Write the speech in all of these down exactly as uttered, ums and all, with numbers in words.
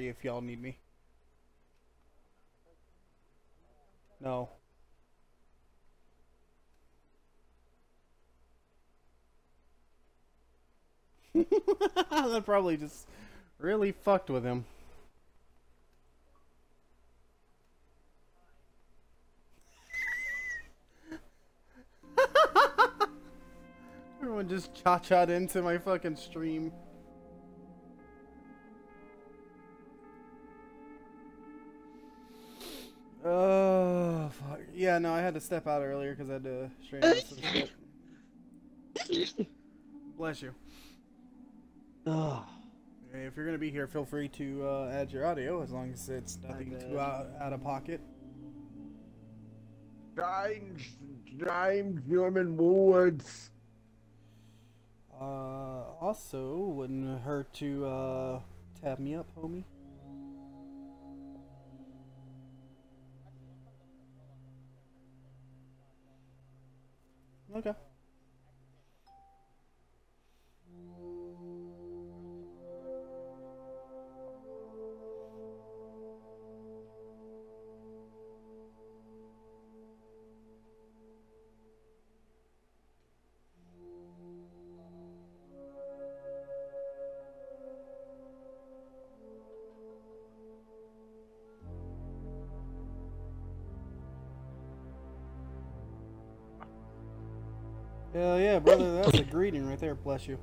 if y'all need me. No. That probably just really fucked with him. Everyone just cha-cha'd into my fucking stream. Oh, fuck. Yeah, no, I had to step out earlier because I had to straighten out some shit. Bless you. Oh. If you're gonna be here, feel free to uh, add your audio as long as it's nothing too out, out of pocket. Strange, strange human words. Uh, also, wouldn't hurt to uh, tap me up, homie. Okay. Hell yeah, brother, that's a greeting right there, bless you.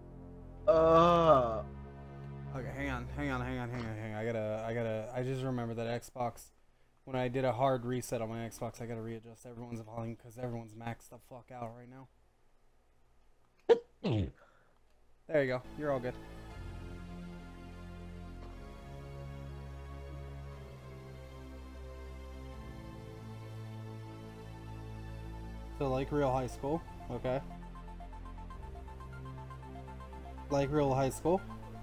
Uh. Okay, hang on, hang on, hang on, hang on, hang on. I gotta, I gotta, I just remember that Xbox, when I did a hard reset on my Xbox, I gotta readjust everyone's volume because everyone's maxed the fuck out right now. There you go, you're all good. So like real high school, okay. Like real high school.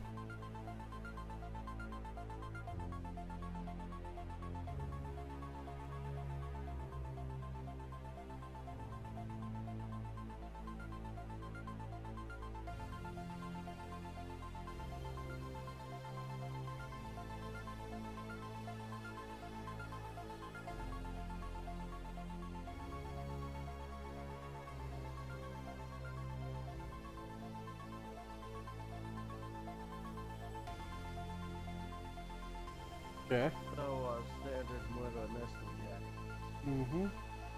Okay. So, uh, standard murder mystery, yeah. Mm-hmm.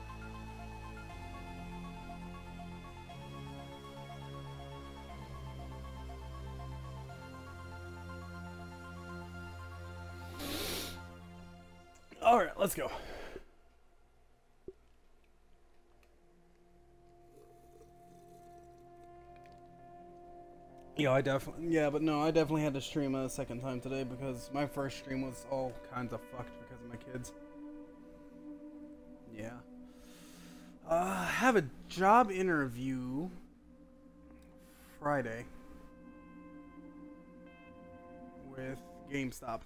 All right, let's go. Yo, I definitely, yeah, but no, I definitely had to stream a second time today because my first stream was all kinds of fucked because of my kids. Yeah. Uh, I have a job interview Friday with GameStop.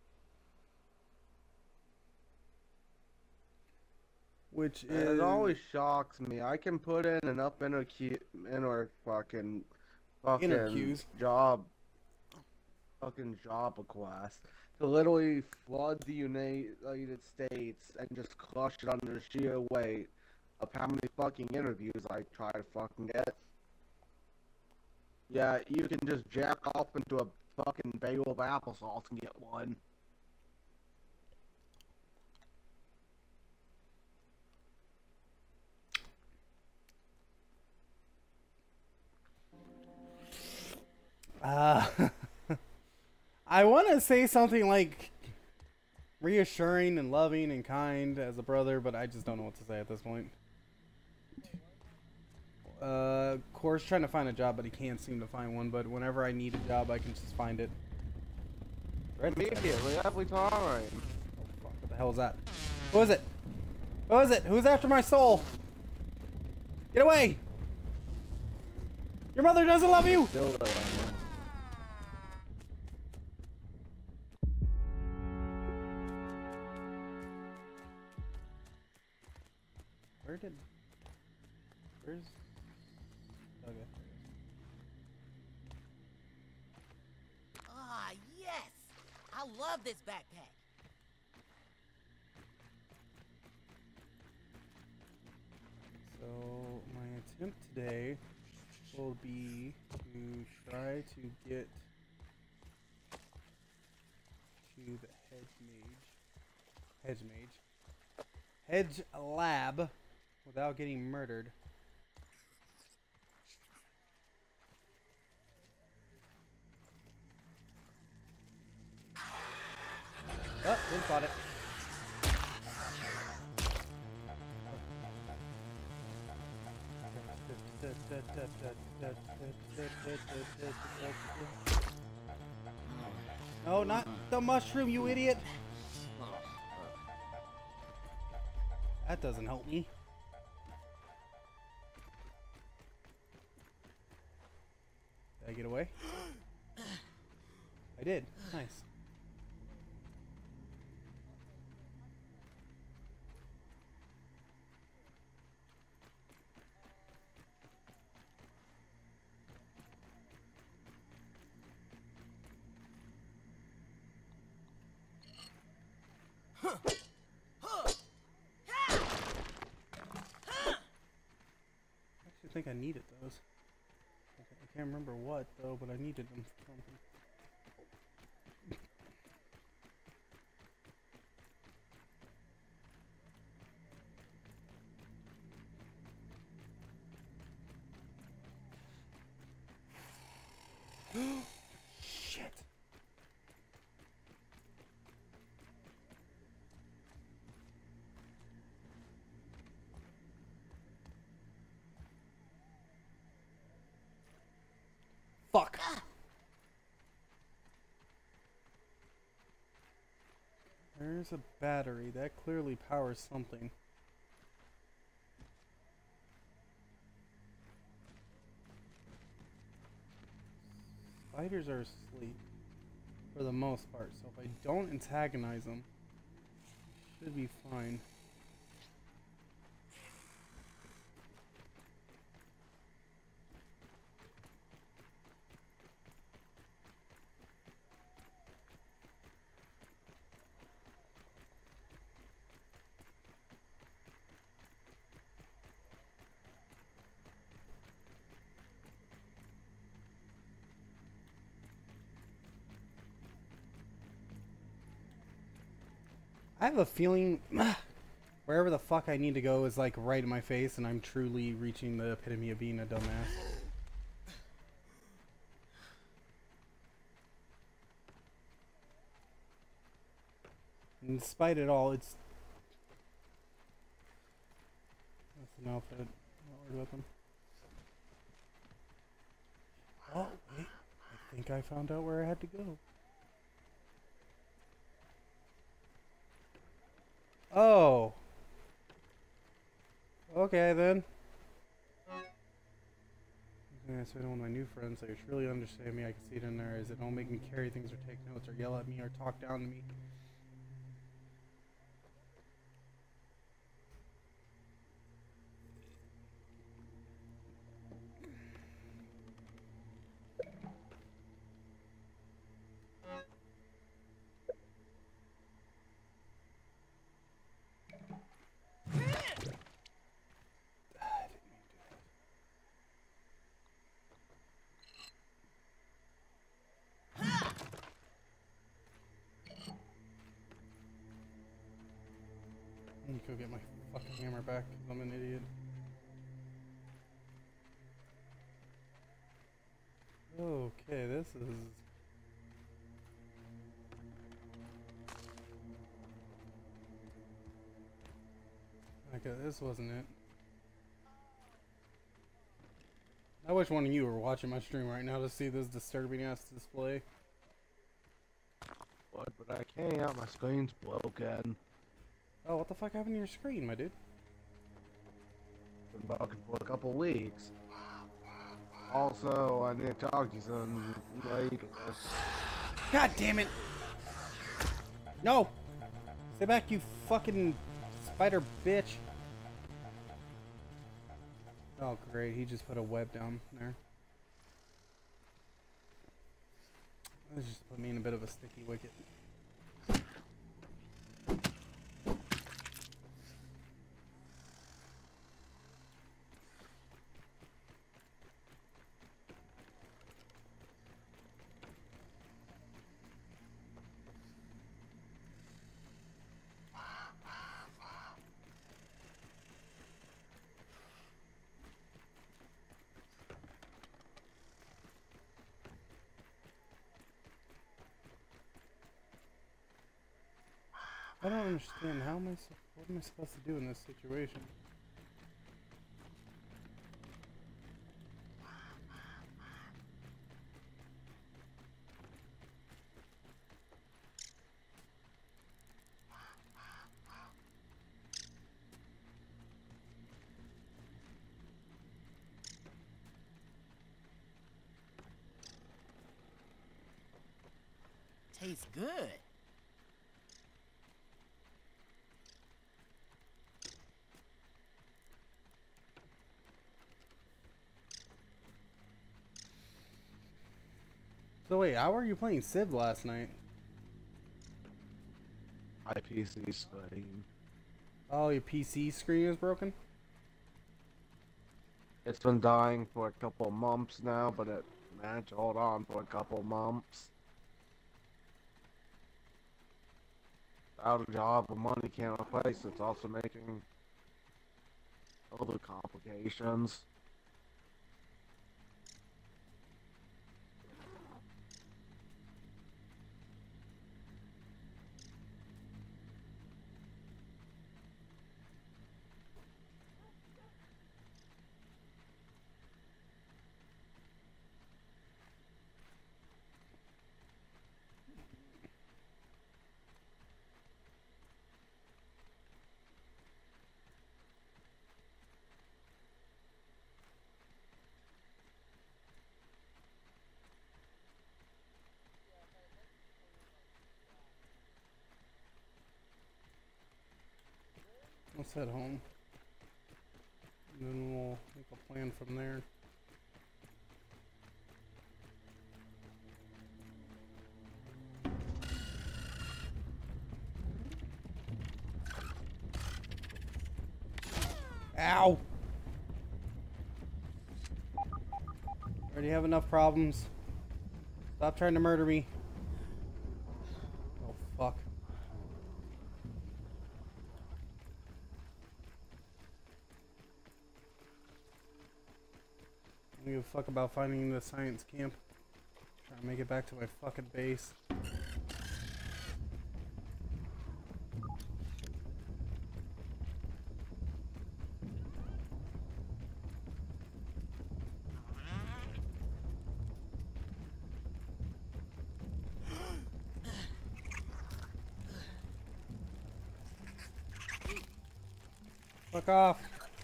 Which is... It always shocks me. I can put in an up in a key, in our fucking, fucking Interviews. job, fucking job request to literally flood the United States and just crush it under the sheer weight of how many fucking interviews I try to fucking get. Yeah, you can just jack off into a fucking bagel of applesauce and get one. Uh, I want to say something like reassuring and loving and kind as a brother, but I just don't know what to say at this point. Uh, Core's trying to find a job, but he can't seem to find one. But whenever I need a job, I can just find it. Right? Immediately, every time. Oh, fuck, what the hell is that? Who is it? Who is it? Who's after my soul? Get away! Your mother doesn't love you! Still, uh, Where did... Where's... Okay. Ah, yes! I love this backpack. So my attempt today will be to try to get to the hedge mage, hedge mage, hedge lab without getting murdered. Oh, didn't spot it. No, not the mushroom, you idiot! That doesn't help me. Did I get away? I did. Nice. I think I needed those. I can't remember what though, but I needed them for something. Shit. Fuck. There's a battery that clearly powers something. Spiders are asleep for the most part, so if I don't antagonize them, should be fine. I have a feeling wherever the fuck I need to go is like right in my face and I'm truly reaching the epitome of being a dumbass. And despite it all, it's... That's an outfit. I'm not worried about them. Oh, wait. I think I found out where I had to go. Oh. Okay then. Yeah, so I know one of my new friends, they surely understand me. I can see it in there. Is it don't make me carry things or take notes or yell at me or talk down to me. I need to go get my fucking hammer back because I'm an idiot. Okay, this is... Okay, this wasn't it. I wish one of you were watching my stream right now to see this disturbing ass display. What? But I can't. My screen's broken. Oh, what the fuck happened to your screen, my dude? Been broken for a couple weeks. Also, I need to talk to you some later. God damn it! No! Stay back, you fucking spider bitch! Oh great, he just put a web down there. This just put me in a bit of a sticky wicket. I don't understand. How am I? So, what am I supposed to do in this situation? Tastes good. So wait, how were you playing Civ last night? My P C screen. Oh, your P C screen is broken? It's been dying for a couple of months now, but it managed to hold on for a couple of months. Out of job, the money can't replace it. It's also making other complications. Let's head home. And then we'll make a plan from there. Ow! Already have enough problems. Stop trying to murder me. Oh, fuck. I don't give a fuck about finding the science camp. Trying to make it back to my fucking base. Fuck off.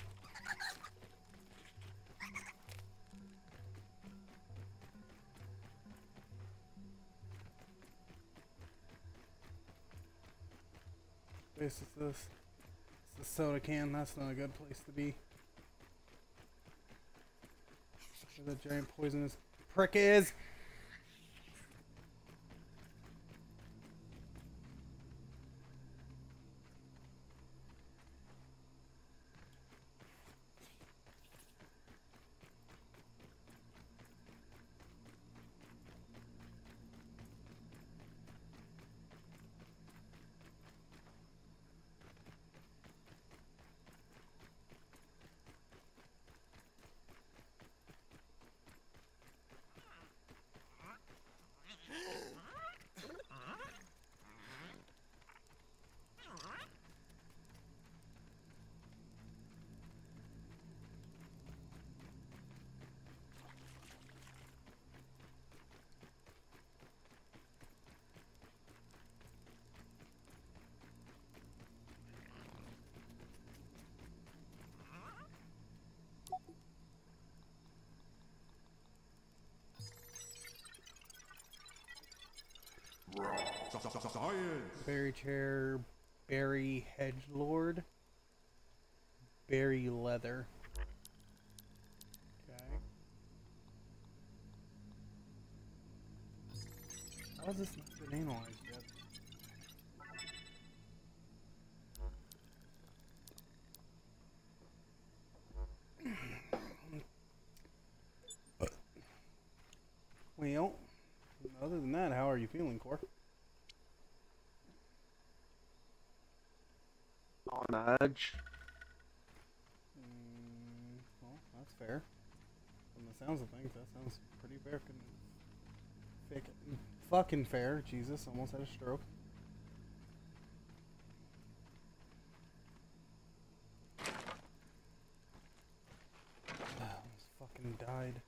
Place is this? It's the soda can. That's not a good place to be. Where the giant poisonous prick is. Science. Berry chair, berry hedgelord, berry leather. Okay. How has this not been analyzed yet? Well, other than that, how are you feeling, Core? On edge. Mm, well, that's fair. From the sounds of things, that sounds pretty fair. Fucking, fucking fair. Jesus, almost had a stroke. fucking died.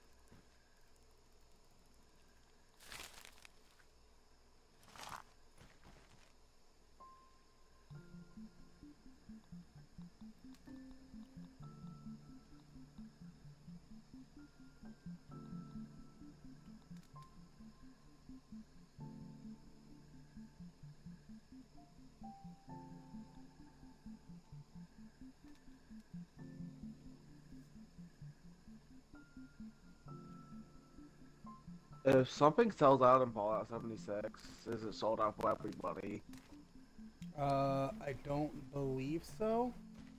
If something sells out in Fallout seventy-six, is it sold out for everybody? Uh, I don't believe so.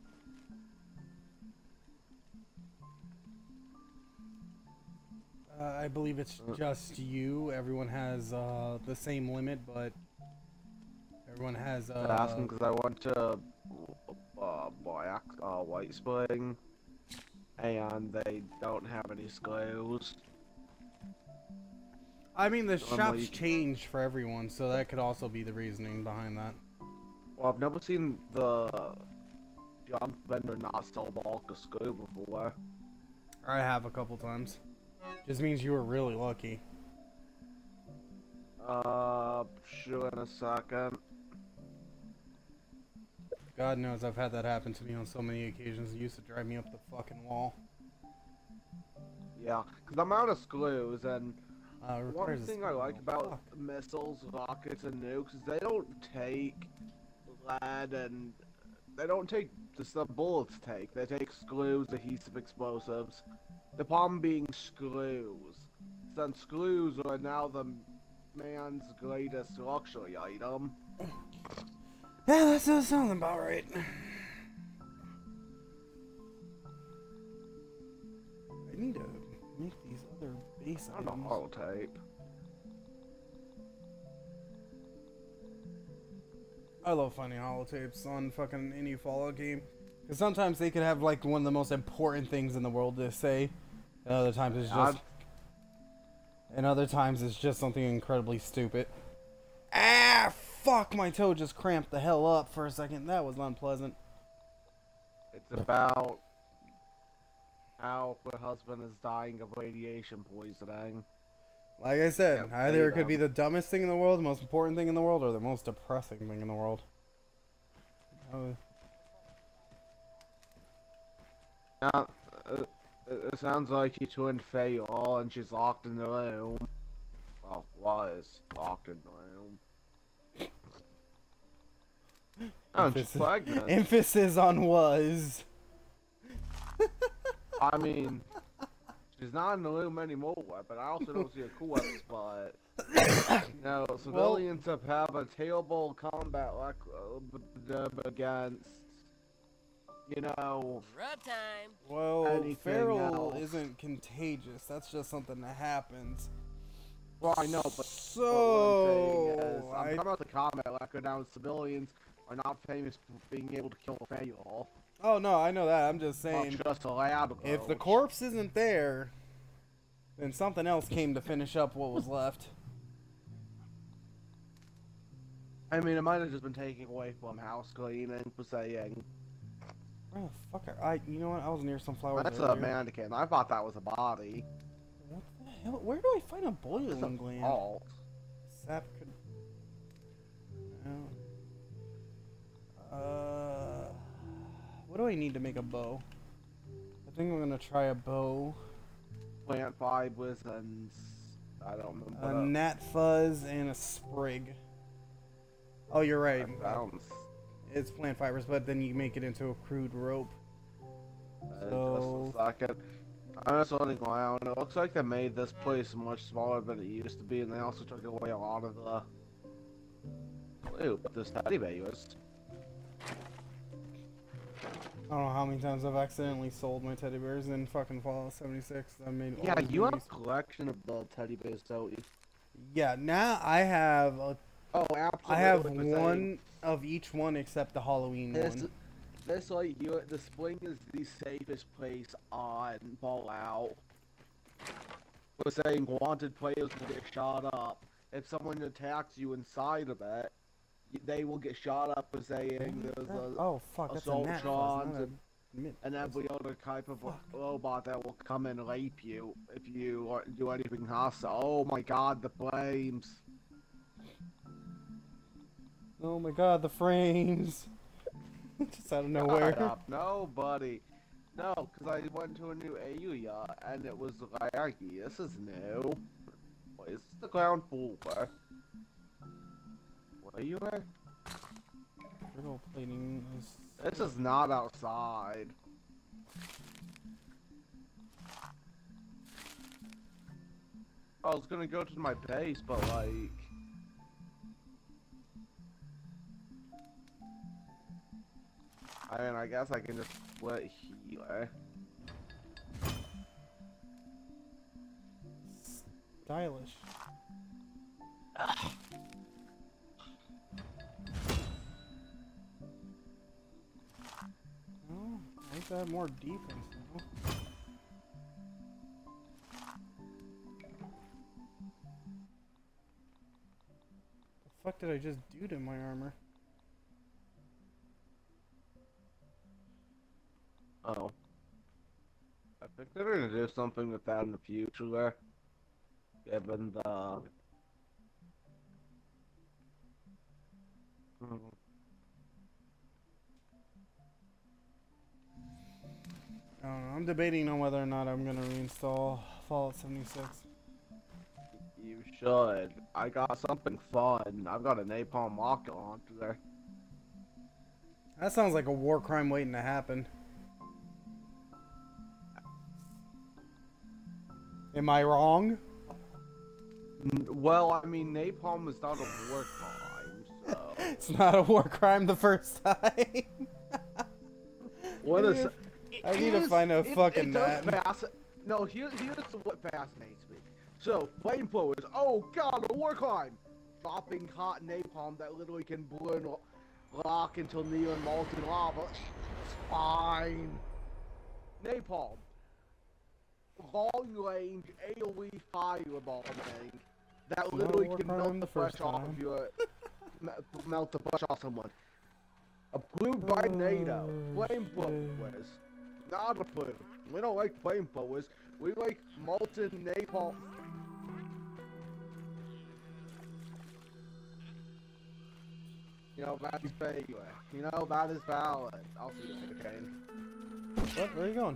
Uh, I believe it's just you. Everyone has uh, the same limit, but everyone has. Uh, I'm asking because I went to uh, Black, uh, White Spring, and they don't have any screws. I mean, the I'm shops like- change for everyone, so that could also be the reasoning behind that. Well, I've never seen the jump vendor not sell bulk of screw before. I have a couple times. Just means you were really lucky. Uh, sure in a second. God knows I've had that happen to me on so many occasions. It used to drive me up the fucking wall. Yeah, because I'm out of screws, and Uh, one requires a thing I screw. like about Fuck. missiles, rockets, and nukes is they don't take lead and they don't take just the bullets take. They take screws, adhesive explosives. The problem being screws. Since screws are now the man's greatest luxury item. Yeah, that does sound about right. I need to make these other base I don't know, items. holotape. I love finding holotapes on fucking any Fallout game. Because sometimes they could have like one of the most important things in the world to say. And other times it's just... And other times it's just something incredibly stupid. Ah, fuck, my toe just cramped the hell up for a second. That was unpleasant. It's about how her husband is dying of radiation poisoning. Like I said, Yep, either there it you could go. be the dumbest thing in the world, the most important thing in the world, or the most depressing thing in the world. Uh, Now, uh, it sounds like he turned Faye and she's locked in the room. Well, was locked in the room. Oh, and she's Emphasis- pregnant. Emphasis on was. I mean, she's not in the room anymore, but I also don't see a cool spot. You know, civilians have have a terrible combat like uh, against, you know, Rub time. Well, Anything feral else. isn't contagious. That's just something that happens. well, I know, but So, but what I'm saying is, I'm I- talking about the combat record now. Civilians are not famous for being able to kill a fail. Oh no, I know that. I'm just Not saying, just a lab if the coach. corpse isn't there, then something else came to finish up what was left. I mean, it might have just been taken away from house cleaning for saying Where the fuck are I? You know what? I was near some flowers. that's a earlier. mannequin. I thought that was a body. What the hell? Where do I find a It's boiling a gland? fault. Sap could. No. Uh, what do I need to make a bow? I think I'm gonna try a bow. Plant fibers and I don't remember. A what gnat fuzz and a sprig. Oh, you're right. that sounds. It's plant fibers, but then you make it into a crude rope. Uh, So- Just a second. I'm just looking around. It looks like they made this place much smaller than it used to be, and they also took away a lot of the. Ew, but this teddy bear was. I don't know how many times I've accidentally sold my teddy bears in fucking Fallout seventy-six. I made all Yeah, these you have movies. a collection of the teddy bears, don't you? Yeah, now I have a, Oh, absolutely. I have but saying one of each one except the Halloween This, one. this like you, the spring is the safest place on Fallout. We're saying wanted players will get shot up. If someone attacks you inside of it, y- they will get shot up for saying there's That- a oh fuck, that's a assault gnat fuzz, charge not a and Admit. and every other type of Fuck. robot that will come and rape you if you or do anything hostile. Oh my god, the flames! Oh my god, the frames! Just out of nowhere. Shut up, nobody. No, because I went to a new area and it was like, this is new. What is the ground floor? What are you at? Brittle plating is. This is not outside. I was gonna go to my base, but like... I mean, I guess I can just split here. Stylish. Oh, I think I have more defense now. The fuck did I just do to my armor? Oh. I think they're gonna do something with that in the future. Given the... Hmm. I don't know. I'm debating on whether or not I'm gonna reinstall Fallout seventy-six. You should. I got something fun. I've got a napalm rocket launcher. That sounds like a war crime waiting to happen. Am I wrong? Well, I mean, napalm is not a war crime, so... It's not a war crime the first time. What is... I need to find a fucking map. map. No, here, here's what fascinates me. So, flamethrowers, oh god, a war crime! Dropping hot napalm that literally can burn rock until near molten lava. It's fine. Napalm. Long range AoE firebombing that literally can melt the flesh off of your melt the flesh off someone. A blue tornado, flamethrowers, not a blue. We don't like flamethrowers. We like molten napalm. You know that's valid. You know that is valid. I'll see you again. What? Where are you going?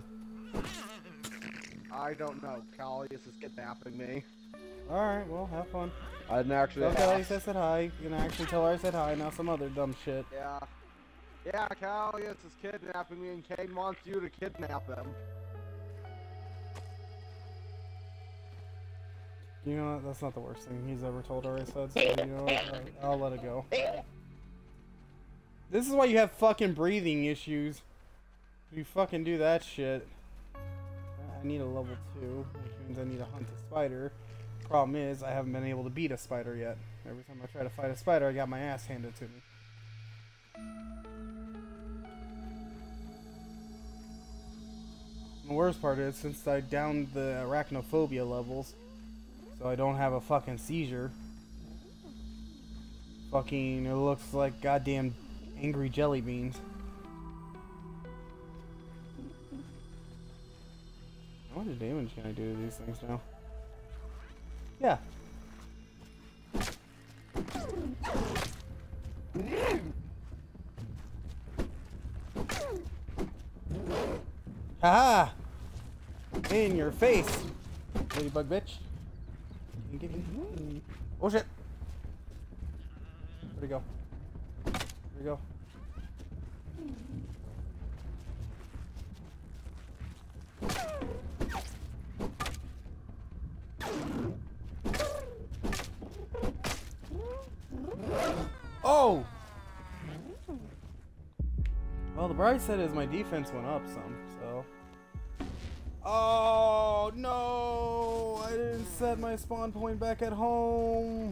I don't know. Callius is kidnapping me. Alright, well, have fun. I didn't actually Tell Callius I said hi. You can actually tell her I said hi, now some other dumb shit. Yeah. Yeah, Callius is kidnapping me and Kane wants you to kidnap him. You know what? That's not the worst thing he's ever told her I said, so you know what? Alright, I'll let it go. This is why you have fucking breathing issues. You fucking do that shit. I need a level two, which means I need to hunt a spider. Problem is, I haven't been able to beat a spider yet. Every time I try to fight a spider, I got my ass handed to me. The worst part is, since I downed the arachnophobia levels, so I don't have a fucking seizure, fucking, it looks like goddamn angry jelly beans. How much damage can I do to these things now? Yeah. Haha! In your face! Ladybug bitch. Oh shit! Where'd he go? Where'd he go? Oh! Well, the bright side is my defense went up some, so... Oh, no! I didn't set my spawn point back at home!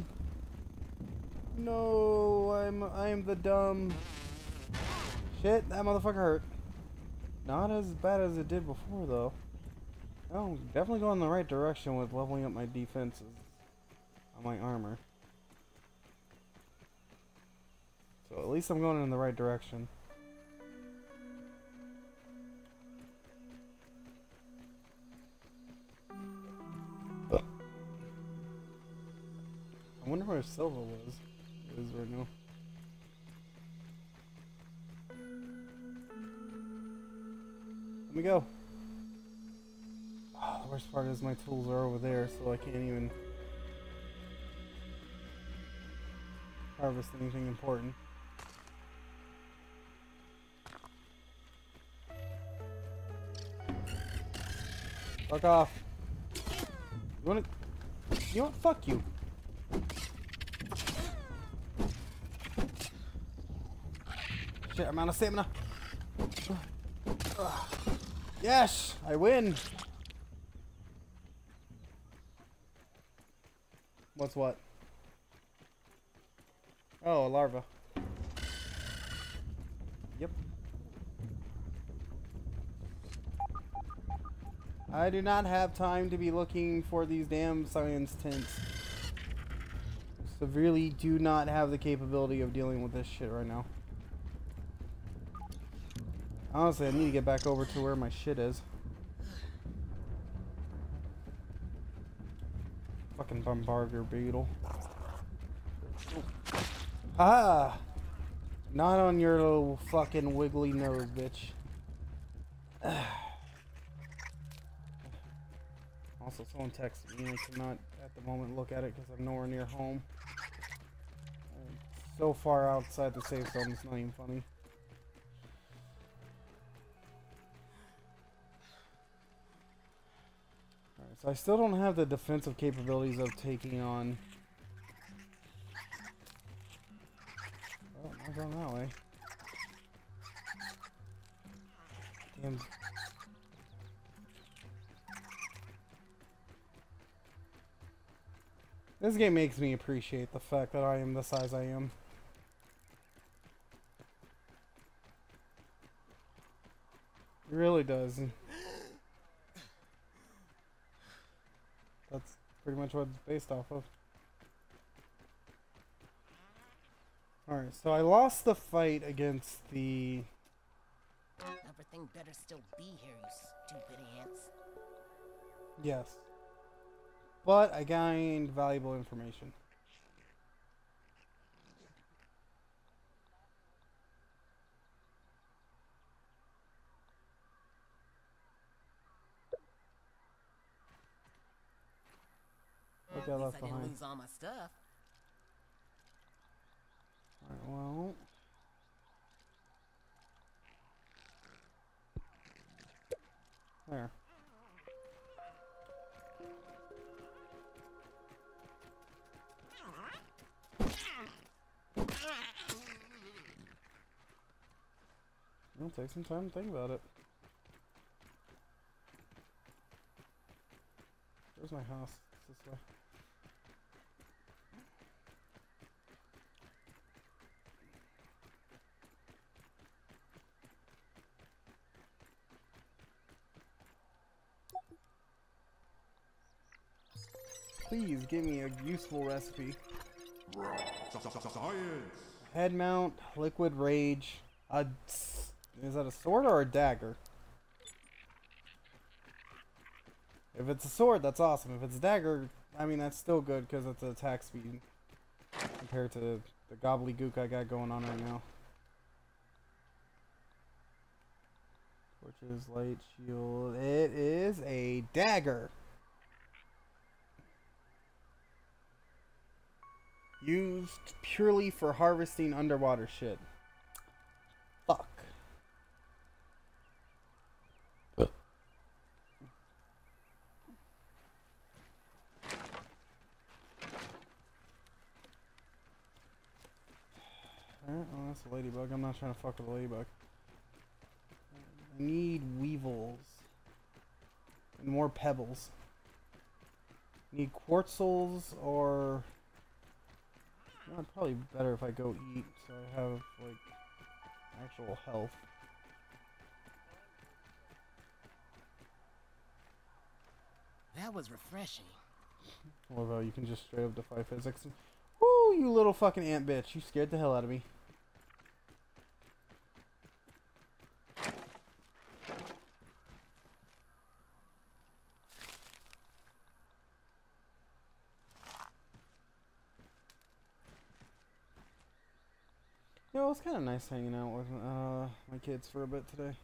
No, I'm, I'm the dumb... Shit, that motherfucker hurt. Not as bad as it did before, though. Oh, definitely going in the right direction with leveling up my defenses on my armor. So at least I'm going in the right direction. wonder where Silva was. Is right now. Let me go. Oh, the worst part is my tools are over there, so I can't even harvest anything important. Fuck off. You wanna... You know what? Fuck you. Shit, I'm out of stamina. Yes! I win! What's what? Oh, a larva. Yep. I do not have time to be looking for these damn science tints. Severely do not have the capability of dealing with this shit right now. Honestly, I need to get back over to where my shit is. Fucking bombardier beetle. Ah! Not on your little fucking wiggly nose, bitch. Also, someone texted me. I cannot at the moment look at it because I'm nowhere near home. I'm so far outside the safe zone, it's not even funny. Alright, so I still don't have the defensive capabilities of taking on... Oh, I'm not going that way. Damn. This game makes me appreciate the fact that I am the size I am. It really does. That's pretty much what it's based off of. Alright, so I lost the fight against the... Everything better still be here, you stupid ants. Yes. But I gained valuable information. What got left I didn't behind? lose all my stuff. Alright, well... There. It'll take some time to think about it. Where's my house? It's this way. Please give me a useful recipe. Head mount, liquid rage. A, is that a sword or a dagger? If it's a sword, that's awesome. If it's a dagger, I mean, that's still good because it's attack speed compared to the gobbledygook I got going on right now. Torches, light, shield. It is a dagger. Used purely for harvesting underwater shit. Fuck. Uh. Alright, well that's a ladybug. I'm not trying to fuck with a ladybug. I need weevils. And more pebbles. Need quartzels or... No, it's probably better if I go eat so I have, like, actual health. That was refreshing. I love how you can just straight up defy physics. Woo, you little fucking ant bitch. You scared the hell out of me. Yeah, it was kind of nice hanging out with uh, my kids for a bit today.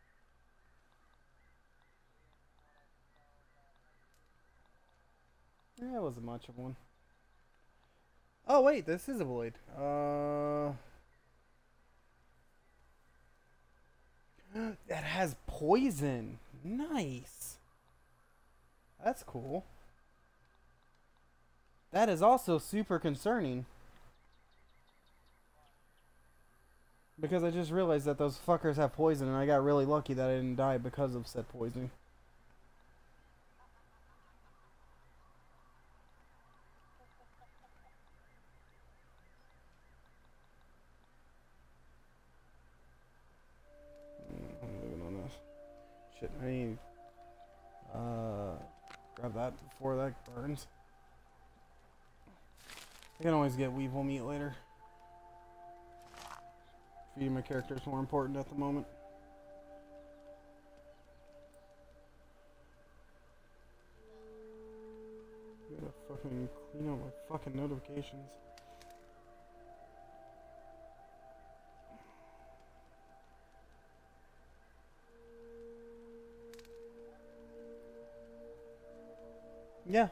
Yeah, it wasn't much of one. Oh wait, this is a blade. Uh, that has poison. Nice. That's cool. That is also super concerning. Because I just realized that those fuckers have poison, and I got really lucky that I didn't die because of said poisoning. I'm moving on this. Shit, I need uh grab that before that burns. I can always get weevil meat later. Feeding my character is more important at the moment. Gotta fucking clean up my fucking notifications. Yeah.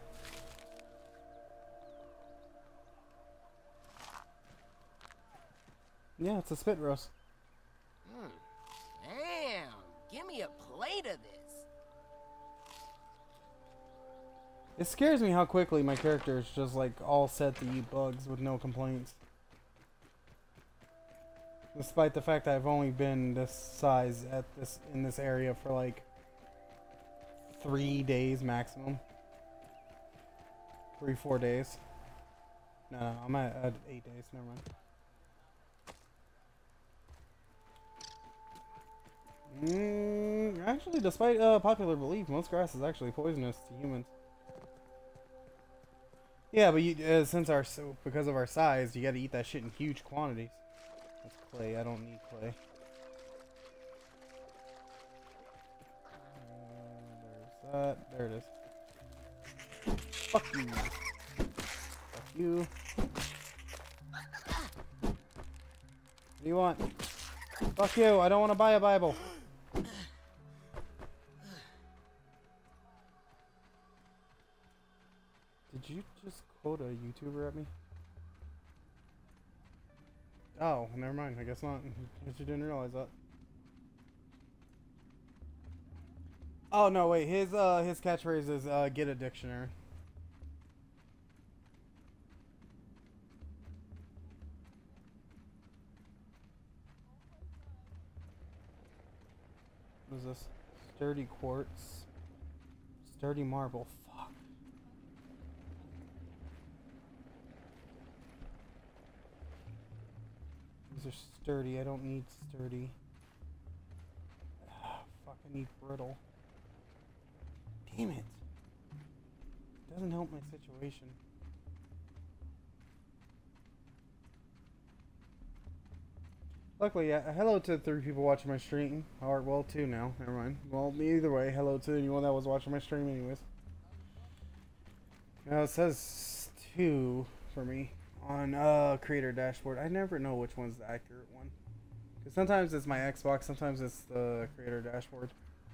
Yeah, it's a spit roast. Hmm. Damn. Give me a plate of this. It scares me how quickly my character is just like all set to eat bugs with no complaints. Despite the fact that I've only been this size at this in this area for like three days maximum. Three, four days. No, no, I'm at, at eight days. Never mind. Mm, actually, despite uh, popular belief, most grass is actually poisonous to humans. Yeah, but you, uh, since our so because of our size, you got to eat that shit in huge quantities. That's clay. I don't need clay. Uh, there's that. There it is. Fuck you. Fuck you. What do you want? Fuck you. I don't want to buy a Bible. Did you just quote a YouTuber at me? Oh, never mind. I guess not. I guess you didn't realize that. Oh no, wait. His uh his catchphrase is uh get a dictionary. What is this? Sturdy quartz. Sturdy marble. Fuck. These are sturdy. I don't need sturdy. Ah, fuck, I need brittle. Damn it. Doesn't help my situation. Luckily, yeah, hello to three people watching my stream. Or, well, two now. Never mind. Well, either way, hello to anyone that was watching my stream anyways. Now, it says two for me on uh, creator dashboard. I never know which one's the accurate one. Because sometimes it's my Xbox, sometimes it's the creator dashboard.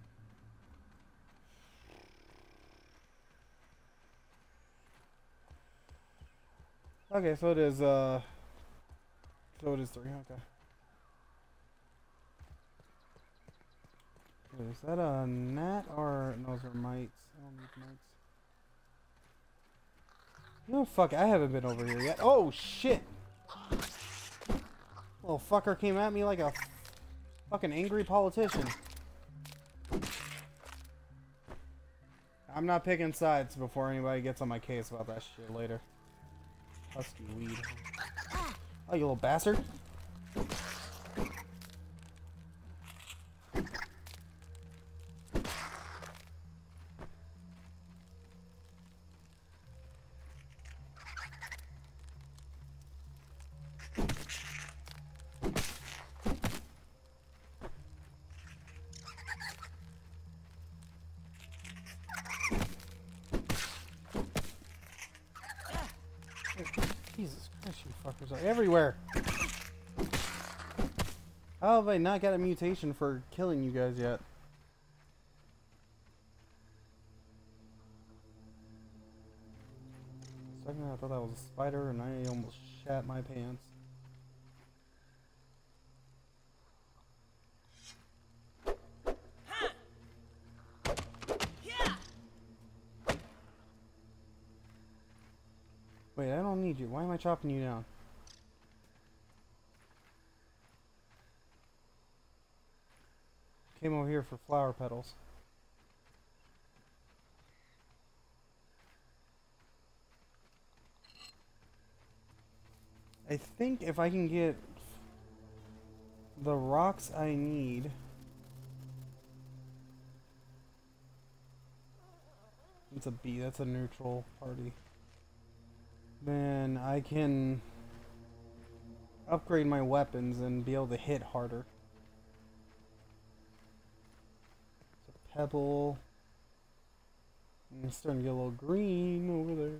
Okay, so it is, uh... So it is three, okay. Is that a gnat or no, those are mites? I don't need mites. You know, fuck, I haven't been over here yet. Oh shit! Little fucker came at me like a fucking angry politician. I'm not picking sides before anybody gets on my case about that shit later. Husky weed. Oh, you little bastard! Jesus Christ, you fuckers are everywhere. How have I not got a mutation for killing you guys yet? Second, I thought that was a spider, and I almost shat my pants. Wait, I don't need you. Why am I chopping you down? Came over here for flower petals. I think if I can get the rocks I need, it's a B, that's a neutral party, then I can upgrade my weapons and be able to hit harder. It's a pebble. I'm starting to get a little green over there.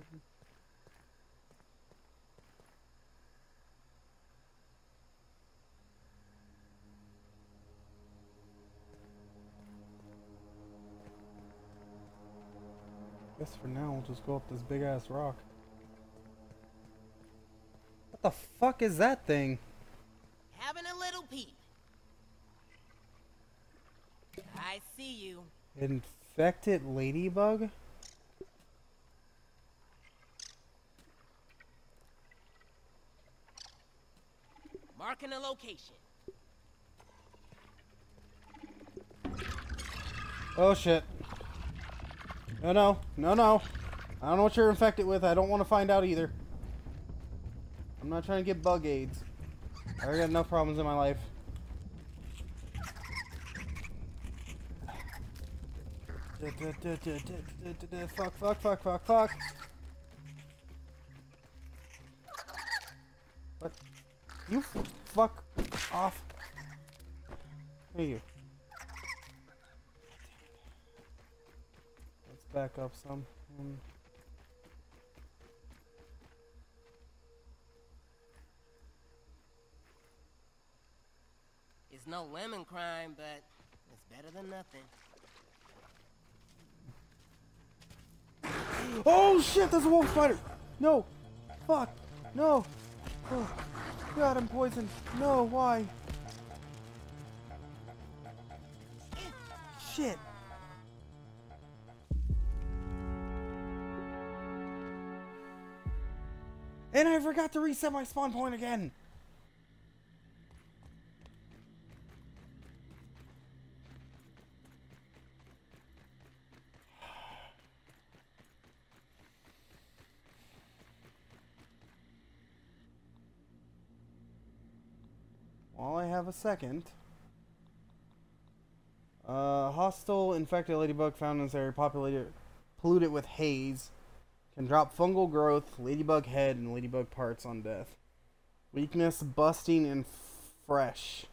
I guess for now we'll just go up this big ass rock. What the fuck is that thing? Having a little peep. I see you. Infected ladybug? Marking a location. Oh shit. No, no, no, no. I don't know what you're infected with. I don't want to find out either. I'm not trying to get bug AIDS. I already got enough problems in my life. Fuck, fuck, fuck, fuck, fuck. What? You fuck off. Hey, you. Let's back up some. Um, It's no lemon crime, but it's better than nothing. Oh shit, there's a wolf spider! No! Fuck! No! Oh, God, I'm poisoned. No, why? Shit! And I forgot to reset my spawn point again! While I have a second, uh, hostile infected ladybug found in this area, populated, polluted with haze, can drop fungal growth, ladybug head, and ladybug parts on death. Weakness, busting, and fresh.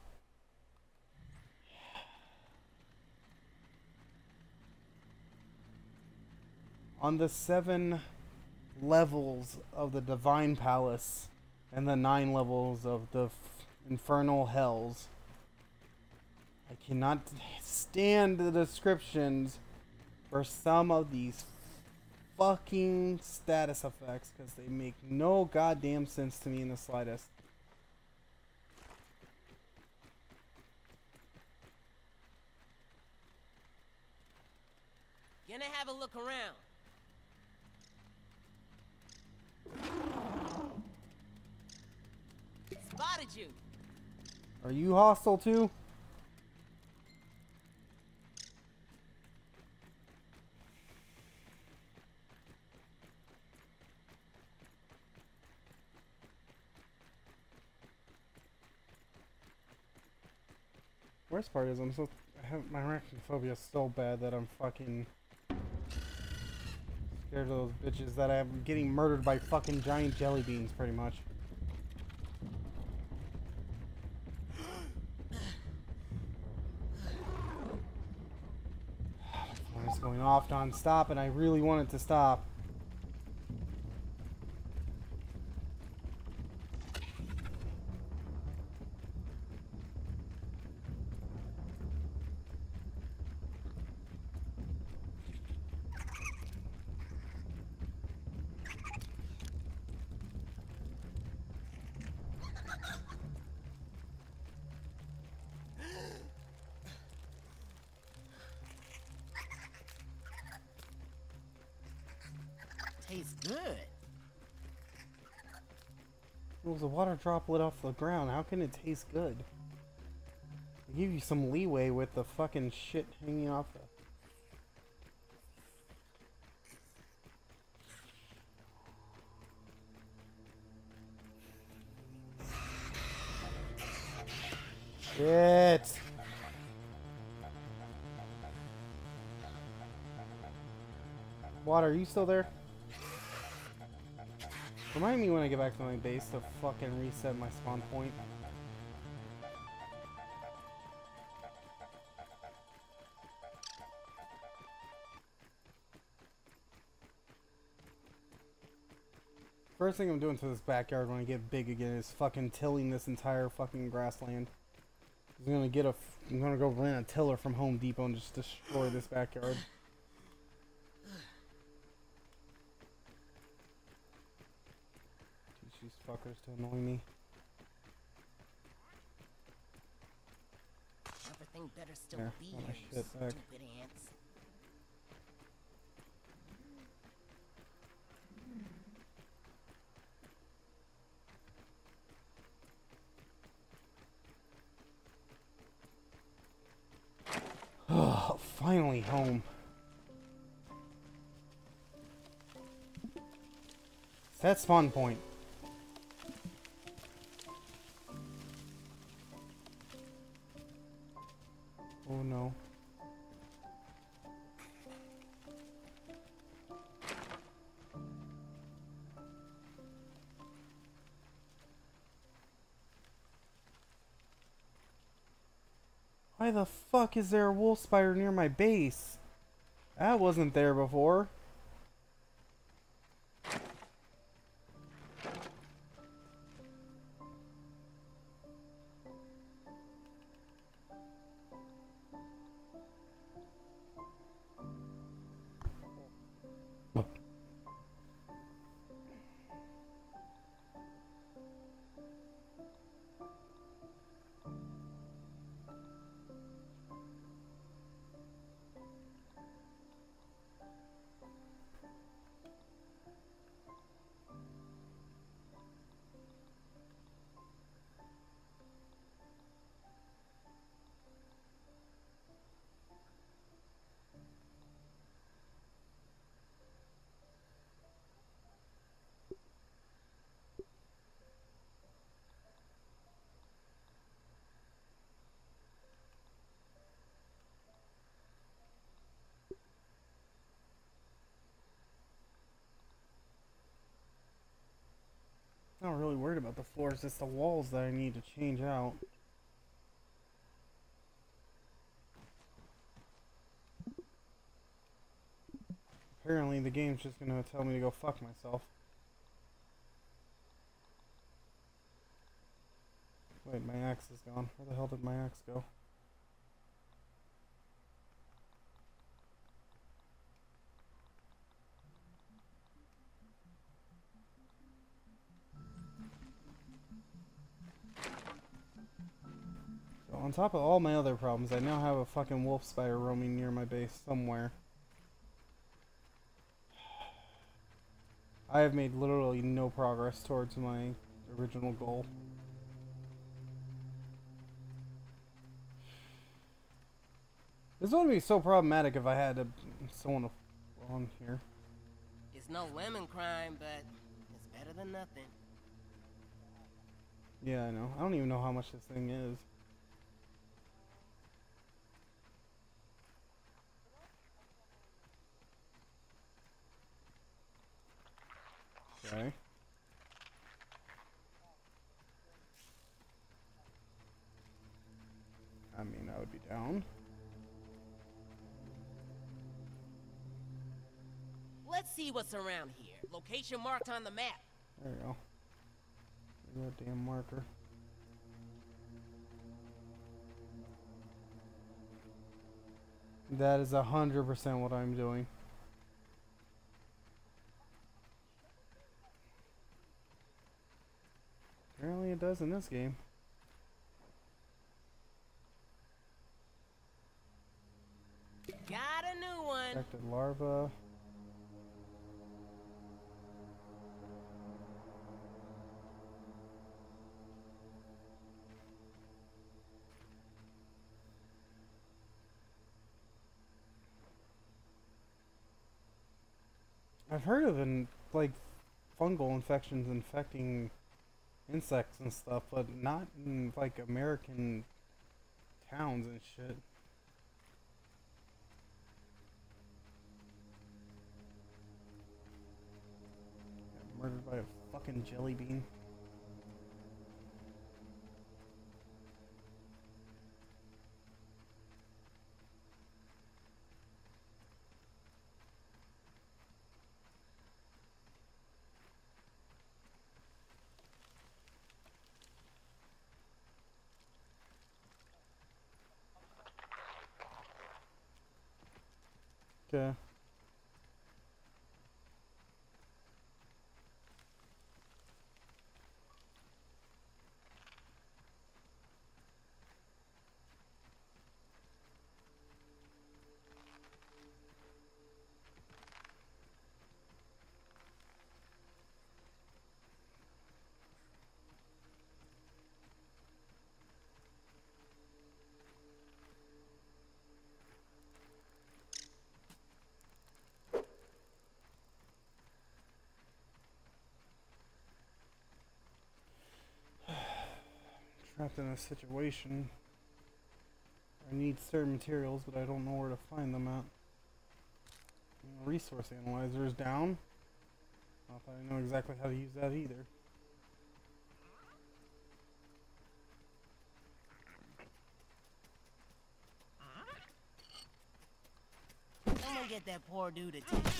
On the seven levels of the Divine Palace and the nine levels of the Infernal Hells, I cannot stand the descriptions for some of these fucking status effects because they make no goddamn sense to me in the slightest. Gonna have a look around. Spotted you. Are you hostile too? Worst part is I'm so I have my arachnophobia is so bad that I'm fucking scared of those bitches that I'm getting murdered by fucking giant jelly beans pretty much. It's going off non-stop and I really want it to stop. tastes good. It was a water droplet off the ground. How can it taste good? They give you some leeway with the fucking shit hanging off the... Shit! Water, are you still there? Remind me when I get back to my base to fucking reset my spawn point. First thing I'm doing to this backyard when I get big again is fucking tilling this entire fucking grassland. I'm gonna get a. I'm gonna go rent a tiller from Home Depot and just destroy this backyard. Teach these fuckers to annoy me. Everything better still Yeah, be want my here, you shit back. stupid ants. Oh, finally home. That spawn point. Oh no. Why the fuck is there a wolf spider near my base? That wasn't there before. I'm not really worried about the floors, it's the walls that I need to change out. Apparently the game's just gonna tell me to go fuck myself. Wait, my axe is gone. Where the hell did my axe go? So on top of all my other problems, I now have a fucking wolf spider roaming near my base somewhere. I have made literally no progress towards my original goal. This would be so problematic if I had to, someone on here. It's no lemon crime, but it's better than nothing. Yeah, I know. I don't even know how much this thing is. Okay. I mean, I would be down. Let's see what's around here. Location marked on the map. There we go. There's that damn marker. That is a hundred percent what I'm doing. Apparently it does in this game. Got a new one. Infected larva. I've heard of in, like fungal infections infecting insects and stuff, but not in like American towns and shit. Got murdered by a fucking jelly bean. Okay. Trapped in a situation. I need certain materials, but I don't know where to find them at. Resource analyzer is down. Not that I know exactly how to use that either. Someone get that poor dude attention.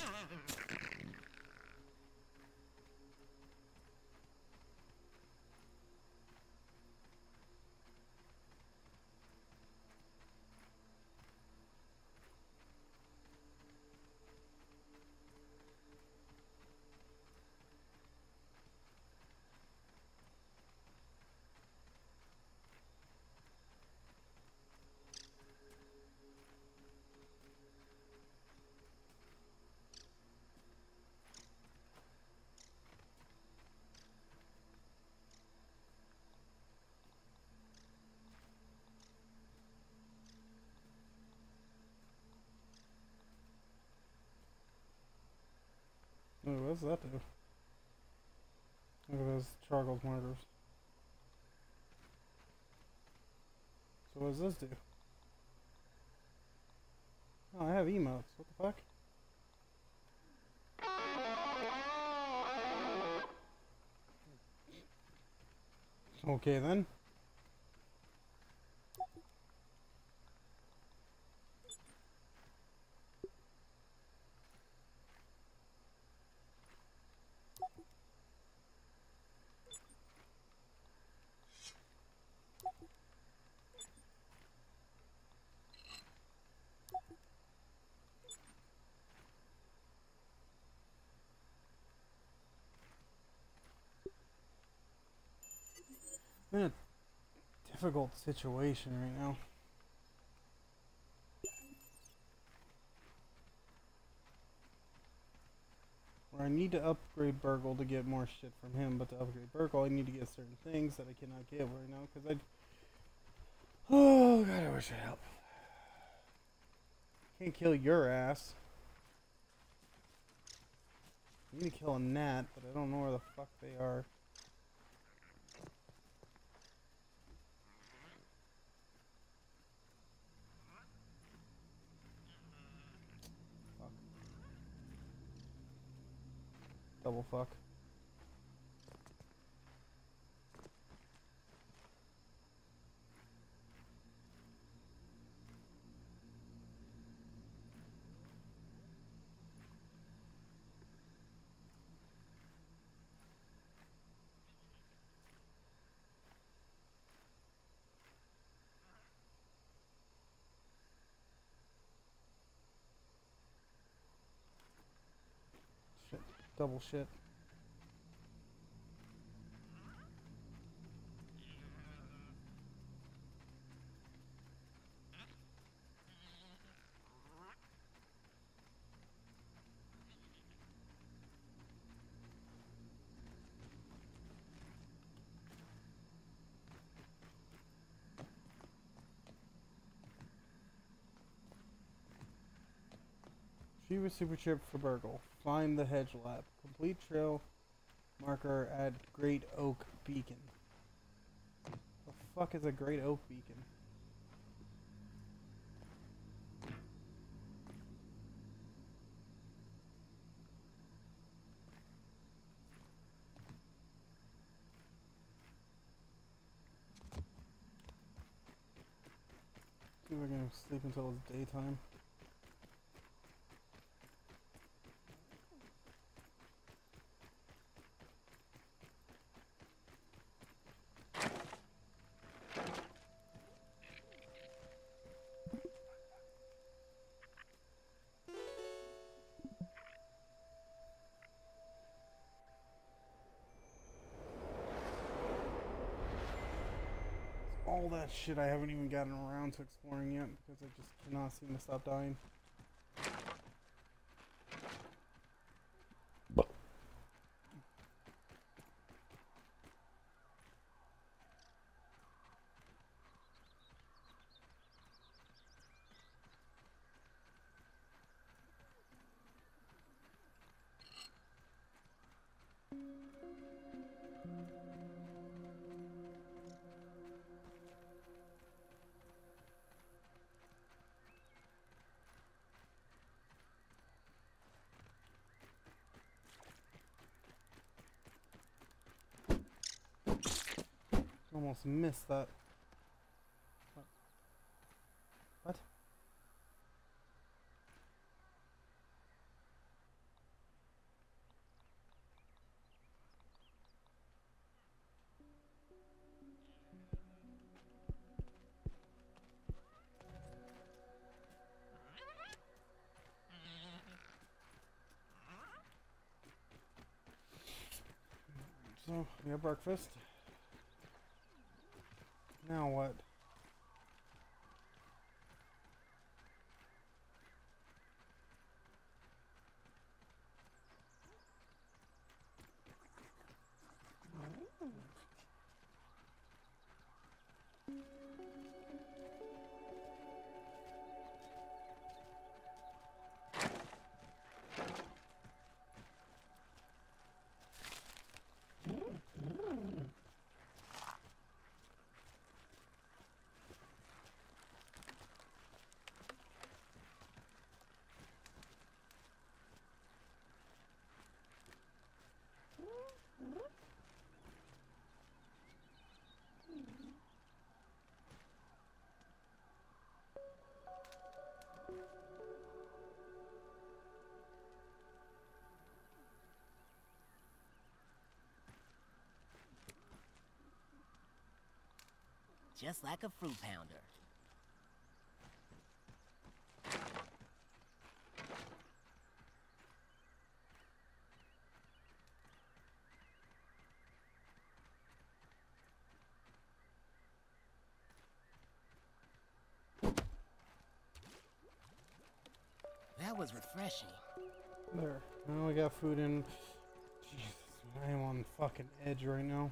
Oh, what does that do? Look at those charcoal markers. So what does this do? Oh, I have emotes. What the fuck? Okay then. I'm in a difficult situation right now. Where I need to upgrade Burgle to get more shit from him, but to upgrade Burgle I need to get certain things that I cannot get right now because I... Oh god, I wish I help. Can't kill your ass. I need to kill a gnat, but I don't know where the fuck they are. Fuck. Double fuck. Shit. Double shit. Shiva Super Chip for Burgle. Find the Hedge Lab. Complete trail marker at Great Oak Beacon. The fuck is a Great Oak Beacon? See if I can sleep until it's daytime. All that shit I haven't even gotten around to exploring yet because I just cannot seem to stop dying. Almost missed that. What? What? So, we have breakfast. Now what? Just like a fruit pounder. That was refreshing. There. Now we got food in. Jesus, I am on fucking edge right now.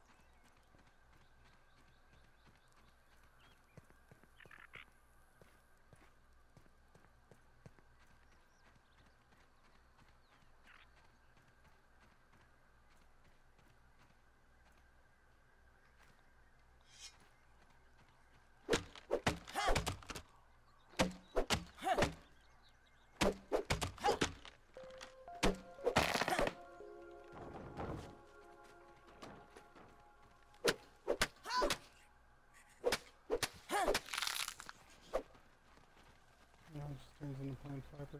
Turns into plant fiber.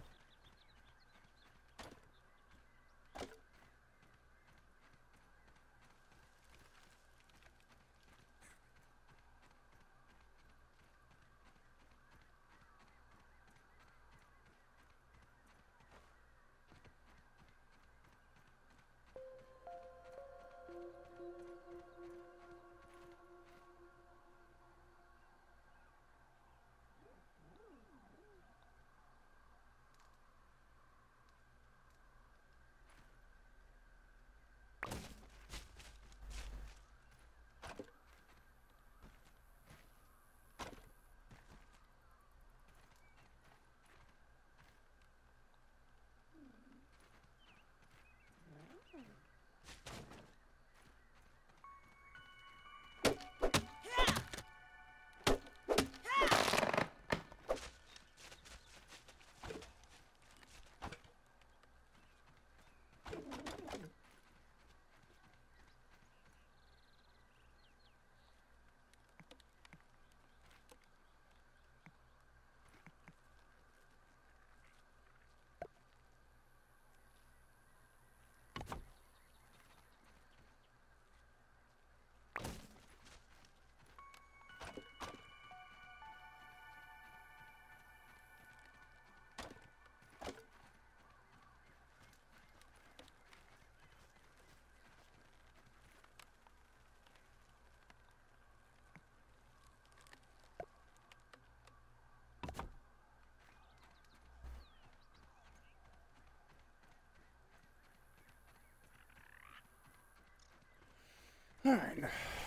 Alright.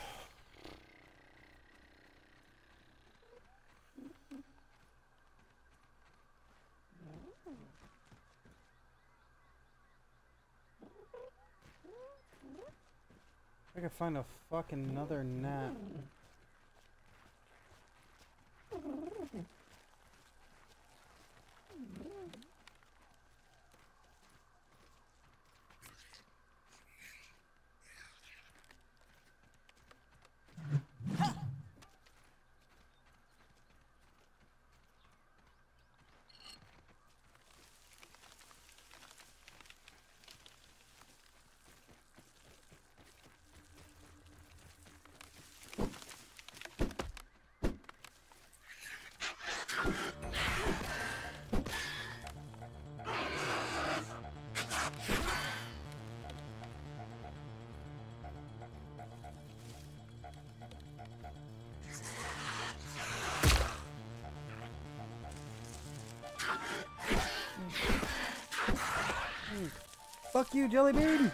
I could find a fucking another gnat. Fuck you, Jelly Bean!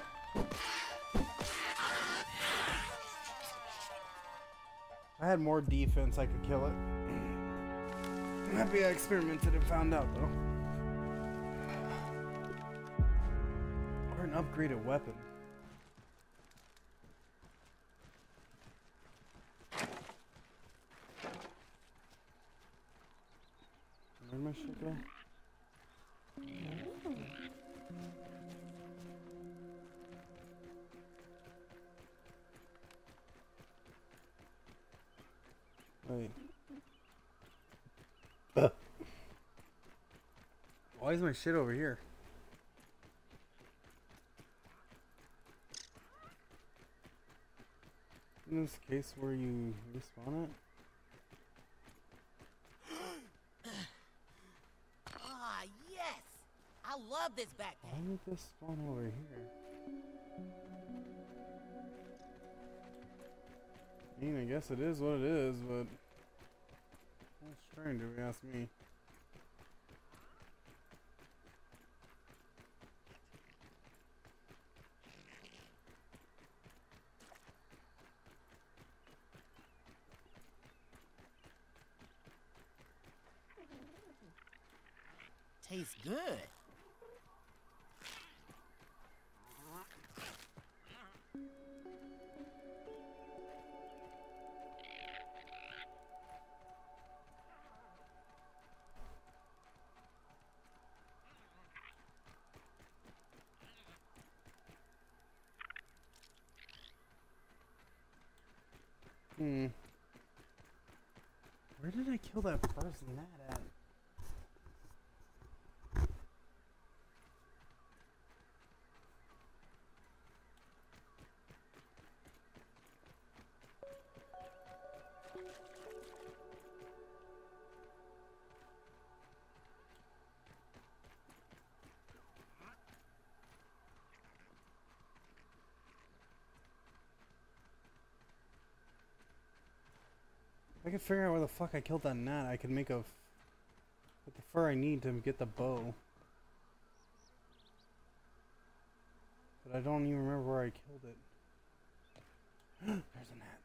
I had more defense, I could kill it. I'm happy I experimented and found out, though. Or an upgraded weapon. Where'd my shit go? Wait. Uh. Why is my shit over here? In this case where you respawn it? Ah, yes! I love this Why backpack. did this spawn over here? I mean, I guess it is what it is, but that's strange if you ask me. Tastes good. Hmm. Where did I kill that first gnat at? If I could figure out where the fuck I killed that gnat, I could make a... With the fur I need to get the bow. But I don't even remember where I killed it. There's a gnat.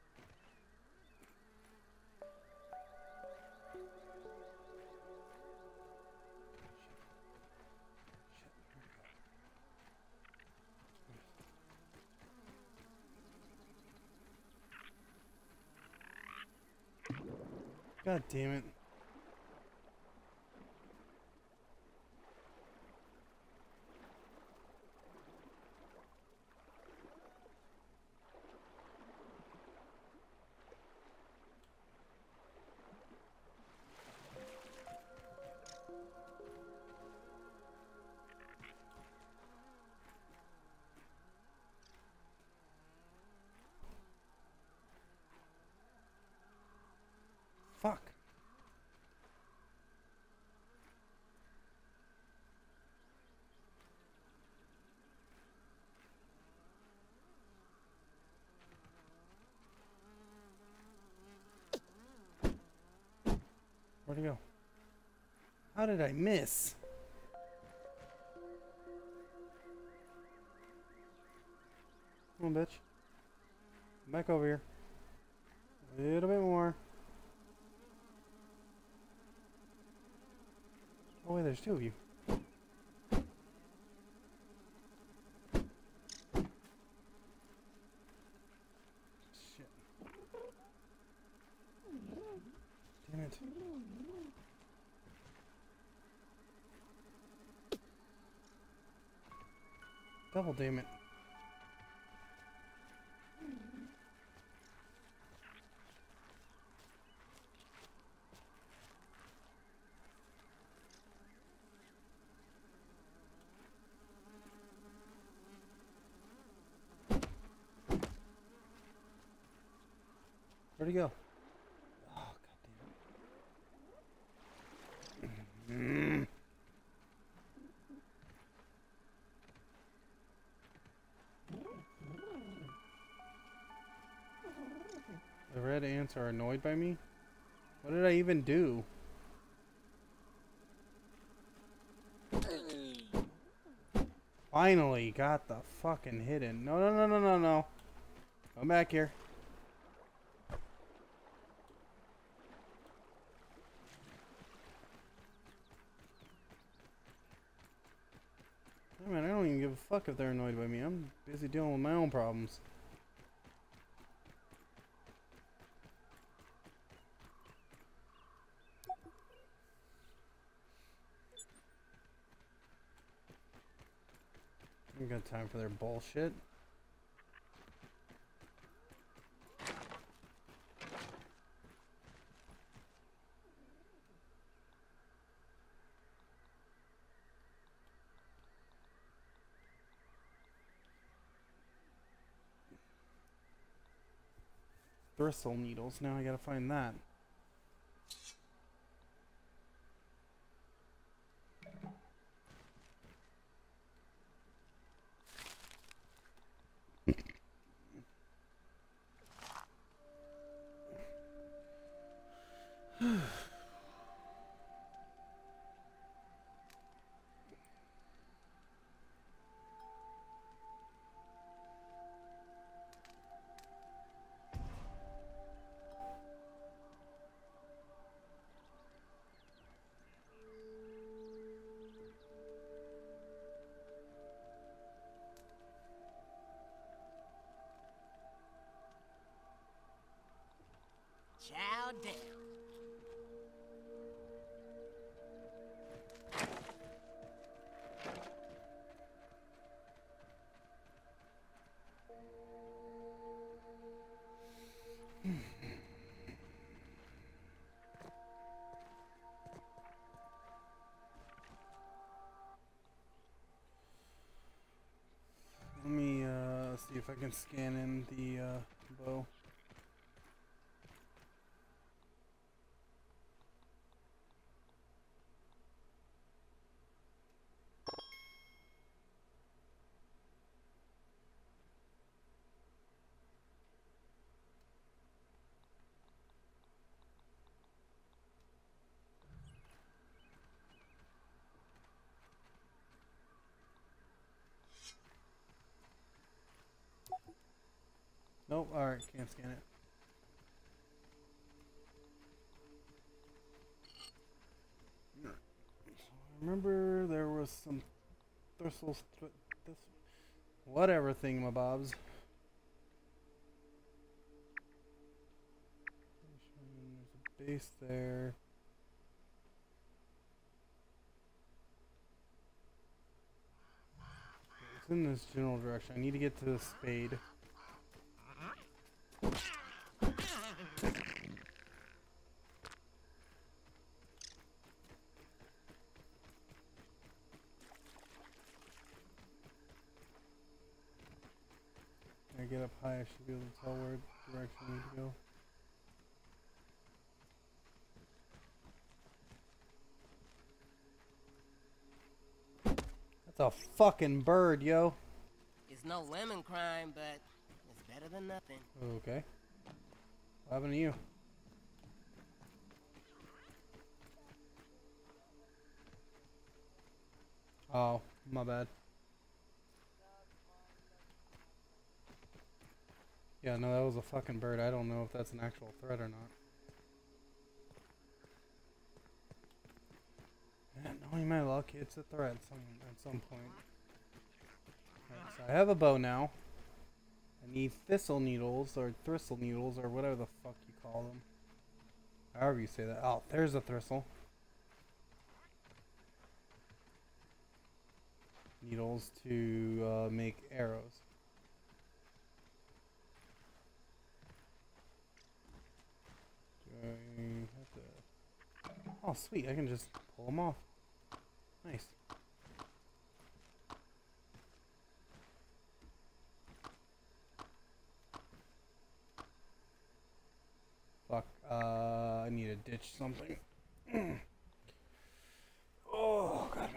God damn it. Fuck. Where'd he go? How did I miss? Come on, bitch. Back over here. A little bit more. Oh wait, there's two of you. Shit. Damn it. Double damn it. Where'd he go? Oh, goddamn. Mm. The red ants are annoyed by me? What did I even do? Finally got the fucking hidden. No, no, no, no, no, no. Come back here. I mean, I don't even give a fuck if they're annoyed by me. I'm busy dealing with my own problems. I ain't got time for their bullshit. Bristle needles. Now I gotta find that. Chow down. Let me uh, see if I can scan in the uh, bow. Nope, alright, can't scan it. So I remember there was some thistles, th this, whatever thingamabobs. There's a base there. It's in this general direction. I need to get to the spade. When I get up high, I should be able to tell where direction I need to go. That's a fucking bird, yo. It's no lemon crime, but it's better than nothing. Okay. What happened to you? Oh, my bad. Yeah, no, that was a fucking bird. I don't know if that's an actual threat or not. Yeah, knowing my luck, it's a threat some, at some point. Right, so I have a bow now. I need thistle needles, or thistle needles, or whatever the fuck you call them. However you say that. Oh, there's a thistle. Needles to uh, make arrows. Do I have to... Oh, sweet. I can just pull them off. Nice. Fuck. Uh, I need to ditch something. Oh, God, my leg.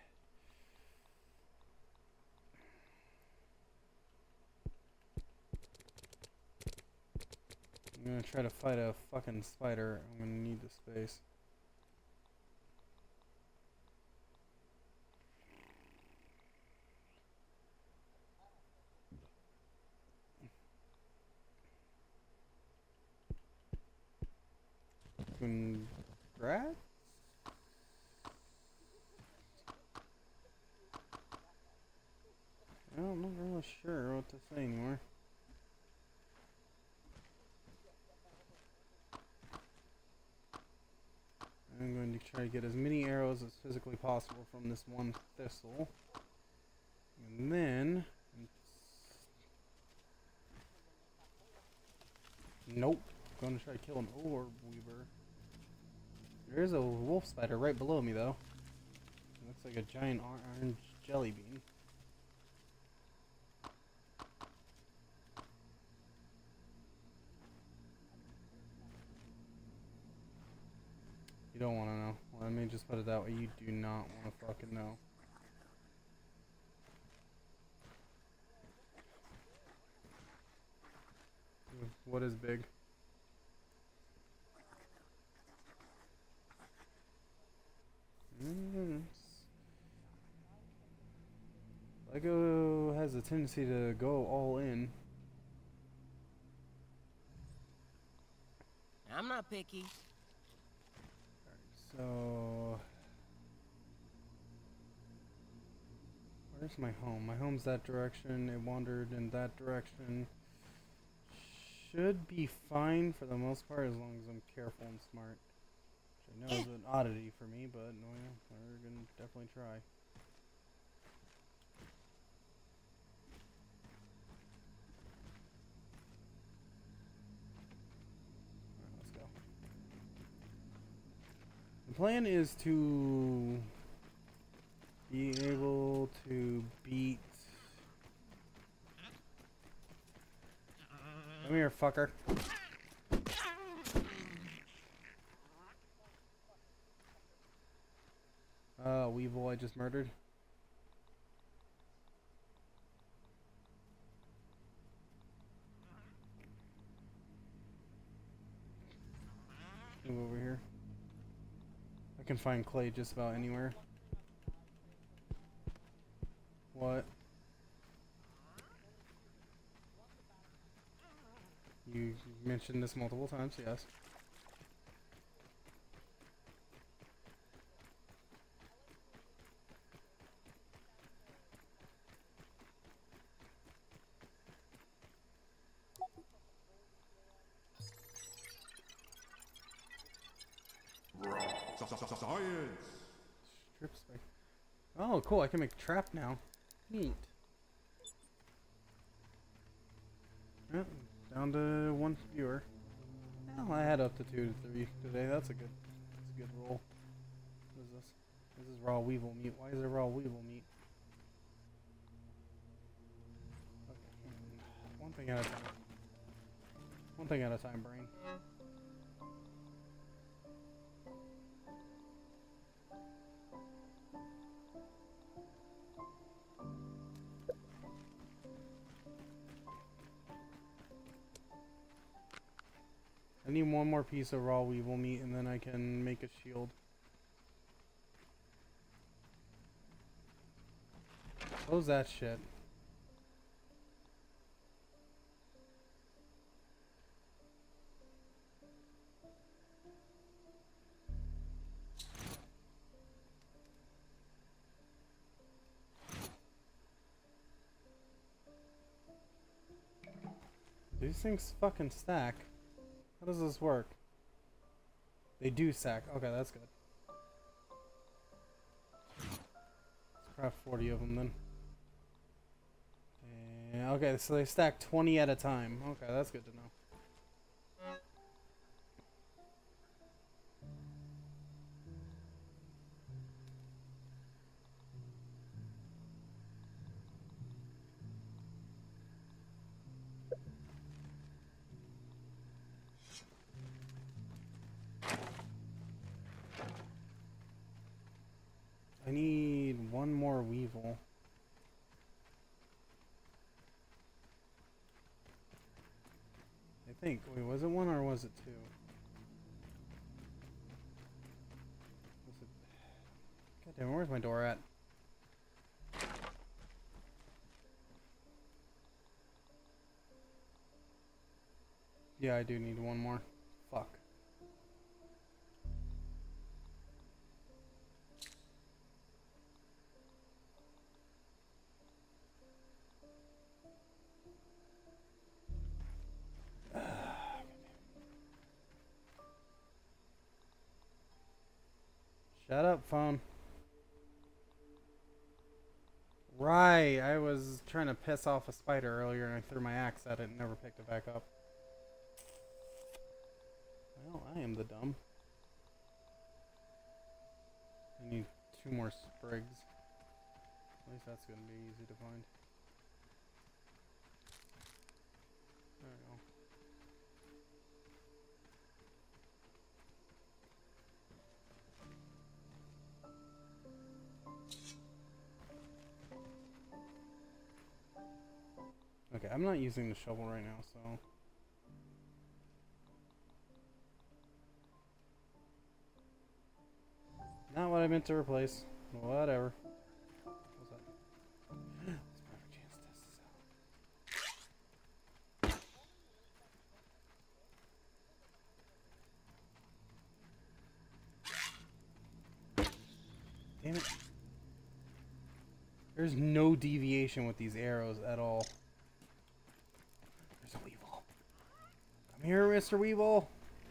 I'm gonna try to fight a fucking spider. I'm gonna need the space. Congrats? I'm not really sure what to say anymore. I'm going to try to get as many arrows as physically possible from this one thistle. And then... Nope. I'm going to try to kill an orb weaver. There's a wolf spider right below me, though. It looks like a giant orange jelly bean. You don't want to know. Let me just put it that way. You do not want to fucking know. What is big? Mm. Lego has a tendency to go all in. I'm not picky. So, where's my home? My home's that direction. It wandered in that direction. Should be fine for the most part as long as I'm careful and smart. Which I know is an oddity for me, but no, yeah, we're gonna definitely try. Alright, let's go. The plan is to be able to beat... Come here, fucker. Uh, Weevil I just murdered. Move over here. I can find clay just about anywhere. What? You mentioned this multiple times, yes. Science. Strip spike. Oh, cool! I can make a trap now. Neat. Yeah, down to one viewer. Well, I had up to two to three today. That's a good, that's a good roll. What is this? This is raw weevil meat. Why is there raw weevil meat? Okay, one thing at a time. One thing at a time, brain. I need one more piece of raw weevil meat and then I can make a shield. Close that shit. These things fucking stack. How does this work? They do stack. Okay, that's good. Let's craft forty of them then. And, okay, so they stack twenty at a time. Okay, that's good to know. I need one more weevil. I think. Wait, was it one or was it two? Was it... God damn, where's my door at? Yeah, I do need one more. Fuck. Shut up, phone. Right, I was trying to piss off a spider earlier and I threw my axe at it and never picked it back up. Well, I am the dumb. I need two more sprigs. At least that's going to be easy to find. There we go. Okay, I'm not using the shovel right now, so... Not what I meant to replace. Whatever. What's that? Let's have a chance to test this out. Damn it. There's no deviation with these arrows at all. There's a Weevil. Come here, Mister Weevil.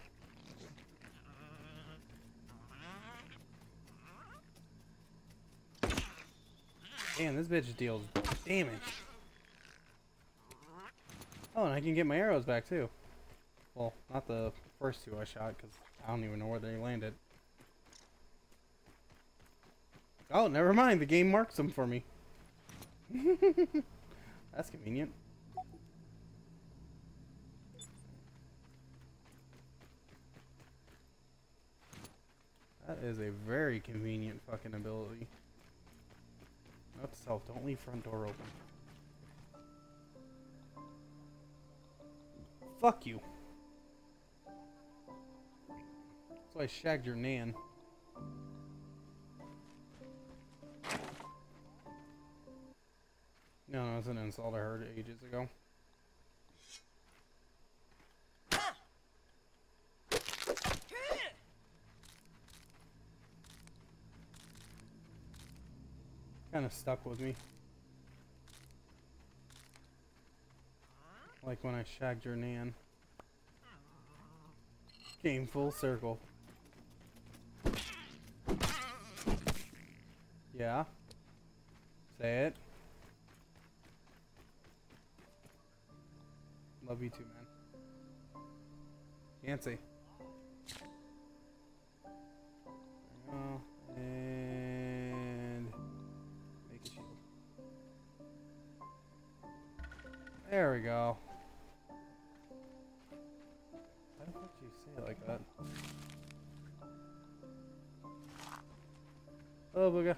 Damn, this bitch deals damage. Oh, and I can get my arrows back too. Well, not the first two I shot, because I don't even know where they landed. Oh, never mind. The game marks them for me. That's convenient. That is a very convenient fucking ability. Note to self, don't leave front door open. Fuck you. So I shagged your nan. No, no, it's an insult I heard ages ago. Kind of stuck with me. Like when I shagged your nan. Came full circle. Yeah. Say it. Love you too, man. Yancy. There we go. And make a shield. There we go. Why the fuck did you say it like that? Oh, booga.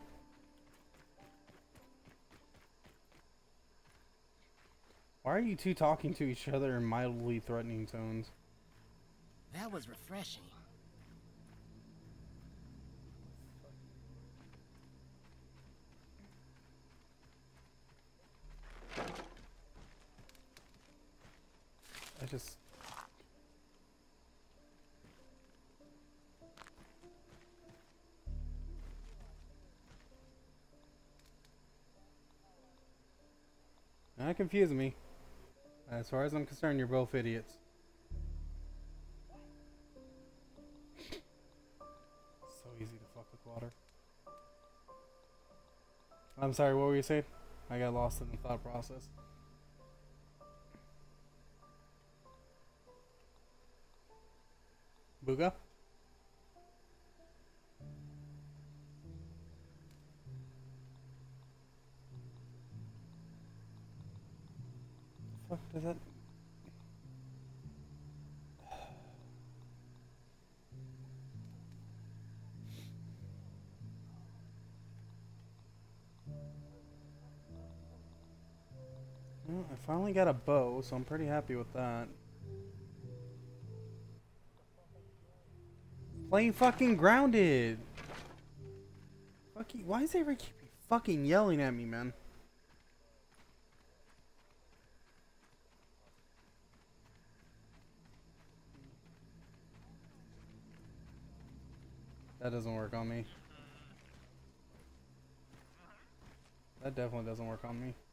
Why are you two talking to each other in mildly threatening tones? That was refreshing. I just... Not confusing me. As far as I'm concerned, you're both idiots. So easy to fuck with water. I'm sorry, what were you saying? I got lost in the thought process. Booga? Fuck does that? Well, I finally got a bow, so I'm pretty happy with that. Playing fucking Grounded. Fucking, why is everybody keep fucking yelling at me, man? That doesn't work on me. That definitely doesn't work on me.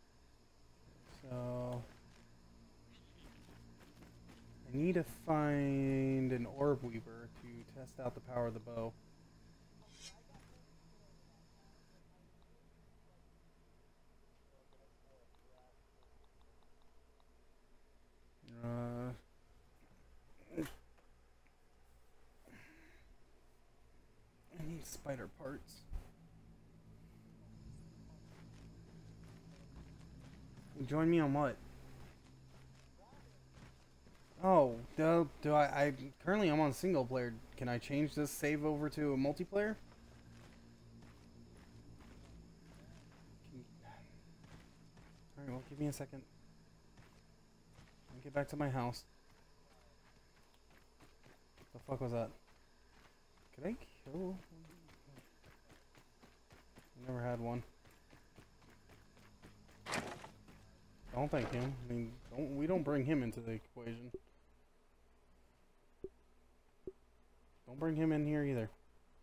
So I need to find an orb weaver to test out the power of the bow. Uh, I need spider parts. Join me on what? Oh, do, do I, I currently I'm on single player. Can I change this save over to a multiplayer? Alright, well, give me a second. Let me get back to my house. The fuck was that? Could I kill? I never had one. Don't thank him. I mean, don't we don't bring him into the equation. Don't bring him in here either.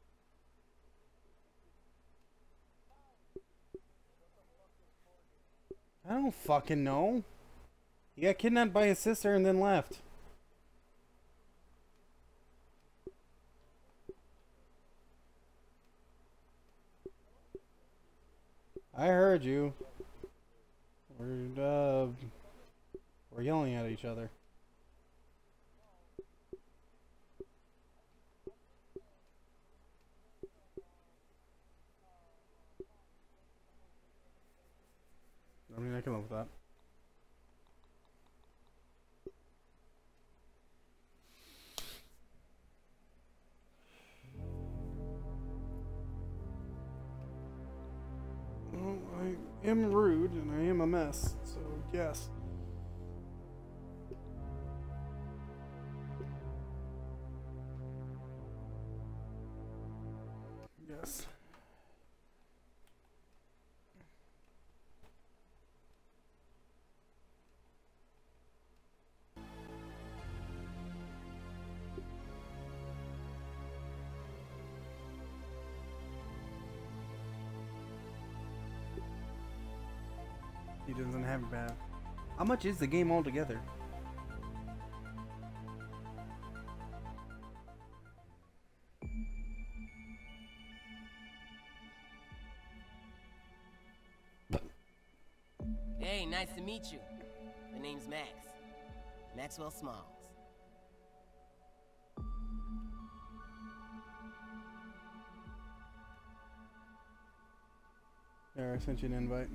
I don't fucking know. He got kidnapped by his sister and then left. I heard you. We're, uh, we're yelling at each other. I mean, I can live with that. Well, I am rude and I am a mess, so yes. Yes. He doesn't have it bad. How much is the game altogether? Hey, nice to meet you. My name's Max. Maxwell Smalls. There, I sent you an invite.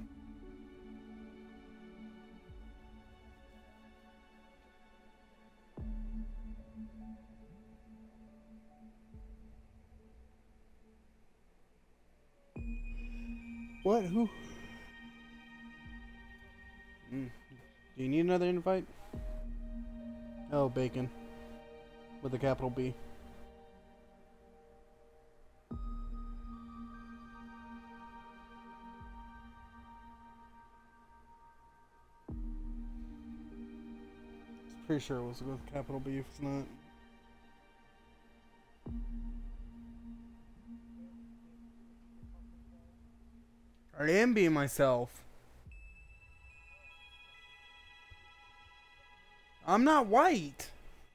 What? Who? Mm. Do you need another invite? Oh, Bacon. With a capital B. Pretty sure it was with capital B if it's not. I am being myself. I'm not white.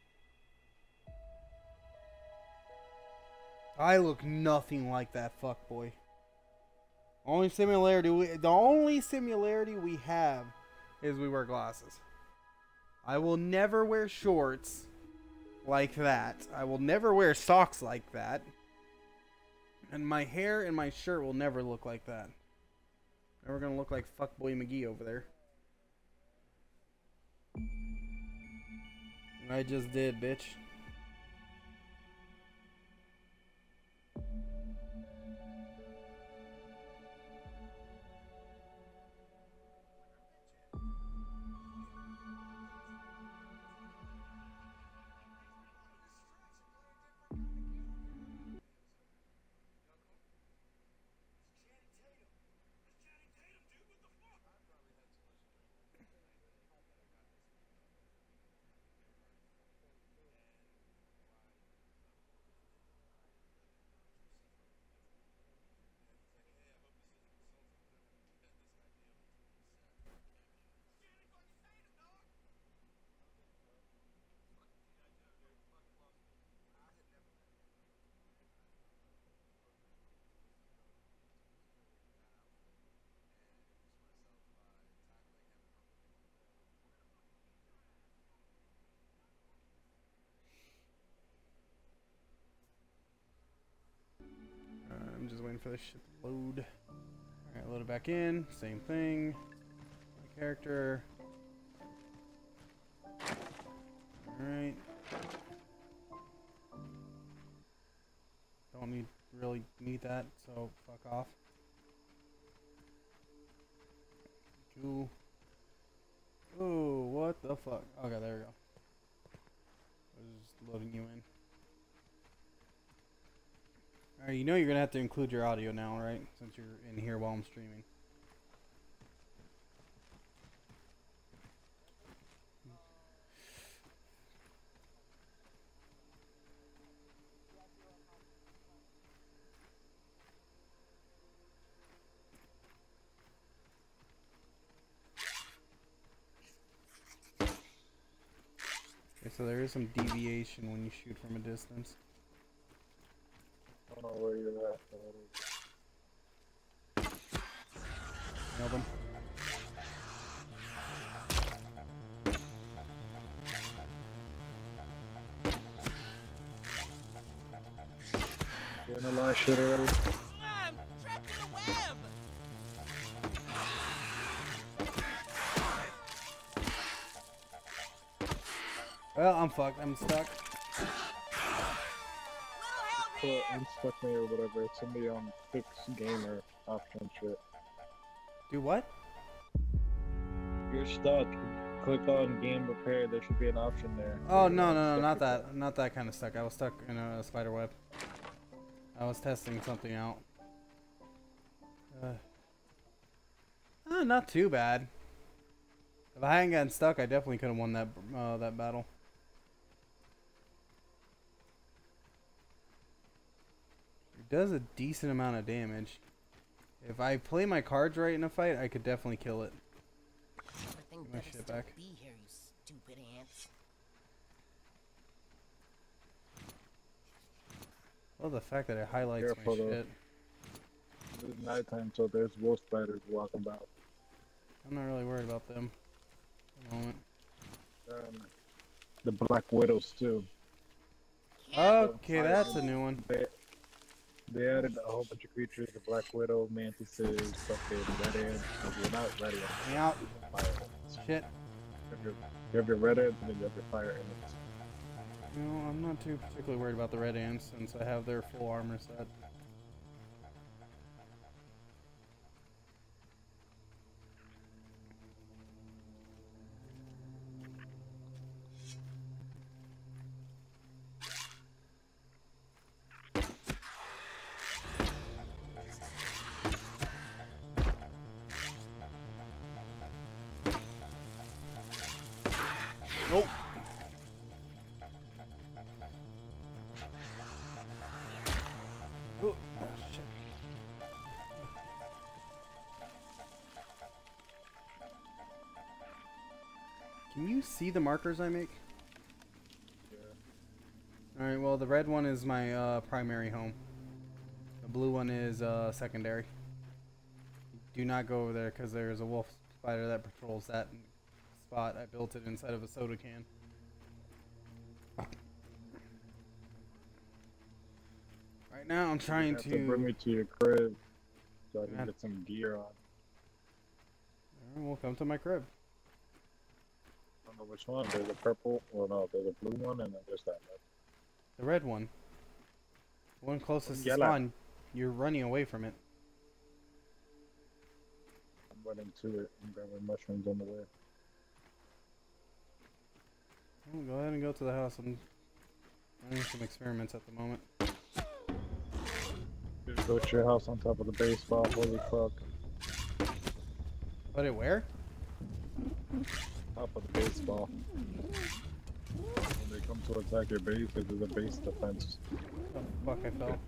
I look nothing like that fuckboy. Only similarity we, the only similarity we have is we wear glasses. I will never wear shorts like that. I will never wear socks like that. And my hair and my shirt will never look like that. Never gonna look like fuckboy McGee over there. I just did, bitch. I'm just waiting for this shit to load. Alright, load it back in. Same thing. My character. Alright. Don't need really need that, so fuck off. Cool. Oh, what the fuck? Okay, there we go. I was just loading you in. Alright, you know you're gonna have to include your audio now, right? Since you're in here while I'm streaming. Okay, so there is some deviation when you shoot from a distance. I don't know where you're at. Nailed him. Doing a lot of shit already. I'm trapped in a web! Well, I'm fucked. I'm stuck. Put unstuck me or whatever. It's in the um fix gamer option shit. Do what? You're stuck. Click on game repair. There should be an option there. Oh no no no not that not that kind of stuck. I was stuck in a spider web. I was testing something out. Uh, uh, not too bad. If I hadn't gotten stuck, I definitely could have won that uh, that battle. It does a decent amount of damage. If I play my cards right in a fight, I could definitely kill it. Everything Give my better shit still back. be here, you stupid ants. Well, the fact that it highlights Careful, my though. shit. It's nighttime, so there's wolf spiders walking about. I'm not really worried about them at the moment. Um, the black widows too. Okay, that's a new one. They, they added a whole bunch of creatures: the black widow, mantises, fucking red ants. Well, not red ants. Me out. Fire ants. Shit. You have your, you have your red ants and then you have your fire ants. No, I'm not too particularly worried about the red ants since I have their full armor set. Nope. Ooh. Can you see the markers I make? Yeah. Alright, well the red one is my uh, primary home. The blue one is uh, secondary. Do not go over there because there's a wolf spider that patrols that spot. I built it inside of a soda can. Right now I'm trying You have to... to bring me to your crib so I Yeah. can get some gear on. Alright, well, come to my crib. I don't know which one. There's a purple. Well, no, there's a blue one, and then there's that one. The red one. The one closest to Yellow. spawn. You're running away from it. I'm running to it and grabbing mushrooms on the way. Well, go ahead and go to the house. I'm running some experiments at the moment. Dude, go to your house on top of the baseball. Holy fuck. Put it where? Top of the baseball. When they come to attack your base, this is a base defense. Oh, fuck, I fell.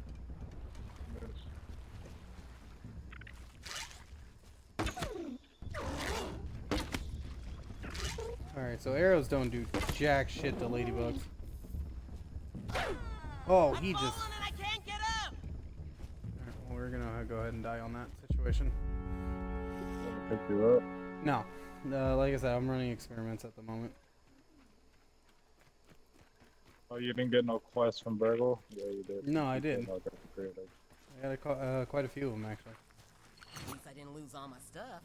Alright, so arrows don't do jack shit to ladybugs. Oh, he just... Falling and I can't get up. Alright, well, we're gonna go ahead and die on that situation. Pick you up. No. Uh, like I said, I'm running experiments at the moment. Oh, you didn't get no quests from Burgle? Yeah, you did. No, I You did. Okay, great. I got a, co- uh, quite a few of them, actually. At least I didn't lose all my stuff.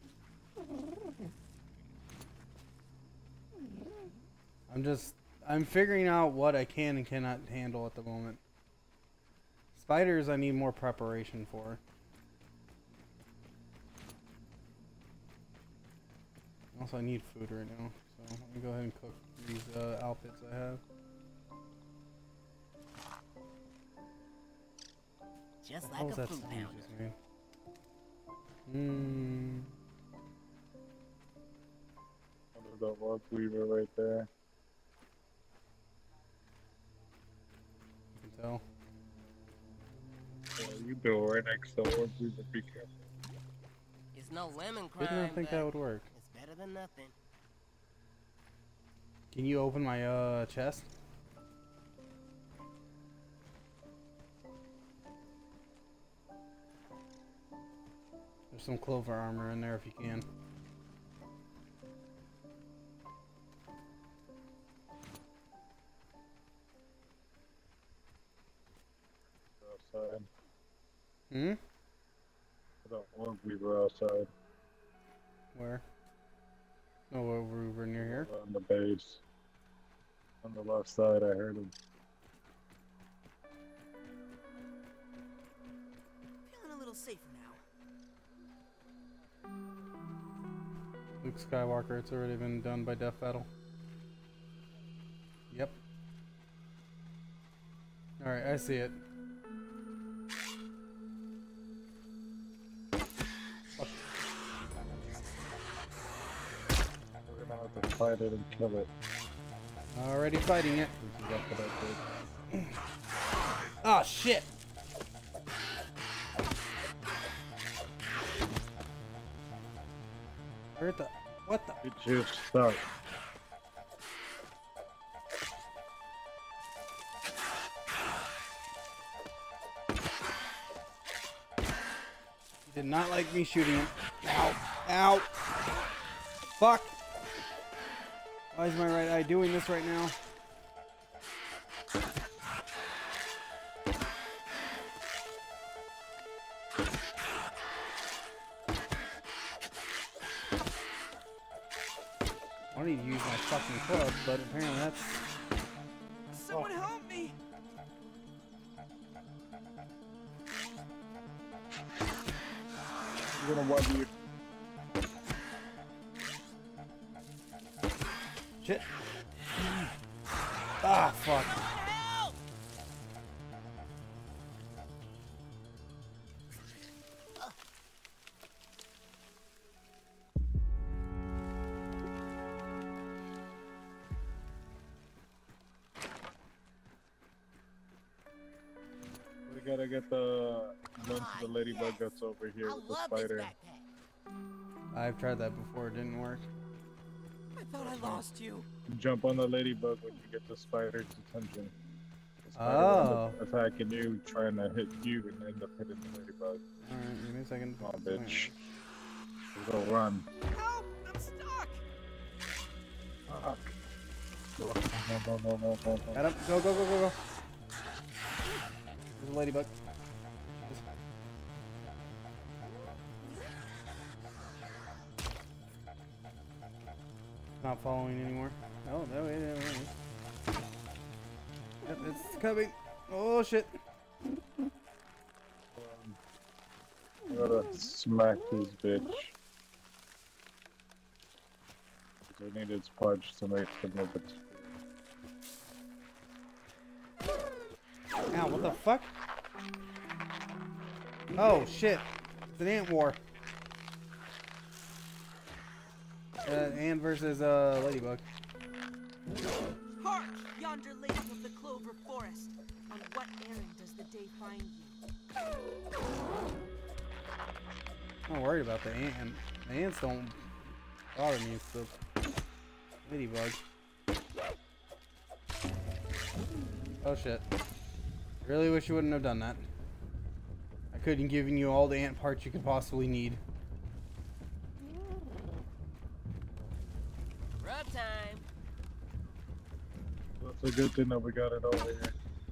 I'm just... I'm figuring out what I can and cannot handle at the moment. Spiders, I need more preparation for. Also, I need food right now, so let me go ahead and cook these uh, outfits I have. Just What like was a that fruit sound you pounder. just made? Mmm. There's the orc weaver right there. You can tell. Yeah, you go right next to the orc weaver. Be careful. It's no lemon crime, Did not think but that would work. it's better than nothing. Can you open my uh chest? There's some clover armor in there if you can. Outside. Hmm? The orc weaver outside. Where? No, over, over near here. On the base. On the left side, I heard him. Feeling a little safer now. Luke Skywalker, it's already been done by Death Battle. Yep. Alright, I see it. We're gonna have to fight it and kill it. Already fighting it. This is after that big. Ah, shit! Where the... What the... It just stuck. He did not like me shooting him. Ow! Ow! Fuck! Why is my right eye doing this right now? I need to use my fucking club, but apparently that's... Someone help me! I'm gonna web you. Shit! Ah, fuck. Help! We gotta get the run to the ladybug that's over here I with the love this spider. backpack. I've tried that before, it didn't work. I thought I lost you. Jump on the ladybug when you get the spider's attention. The spider Oh. ends up attacking you, trying to hit you, and end up hitting the ladybug. Alright, give me a second. Come on, bitch. Go run. Help! I'm stuck! Fuck. No, no, no, no, no, no. Got him. Go, go, go, go, go. There's a ladybug. Not following anymore. Oh, no, wait, wait, wait. Yep, it's coming. Oh, shit. Um, I gotta smack this bitch. I need its punch to make the move it. Ow, what the fuck? Oh, shit. It's an ant war. Uh, ant versus uh, ladybug. Hark! Yonder lady of the Clover Forest. On what errand does the day find you? I'm not worried about the ant. The ants don't bother me. It's the ladybug. Oh shit. Really wish you wouldn't have done that. I could have given you all the ant parts you could possibly need. Rub time. It's a good thing that we got it over here.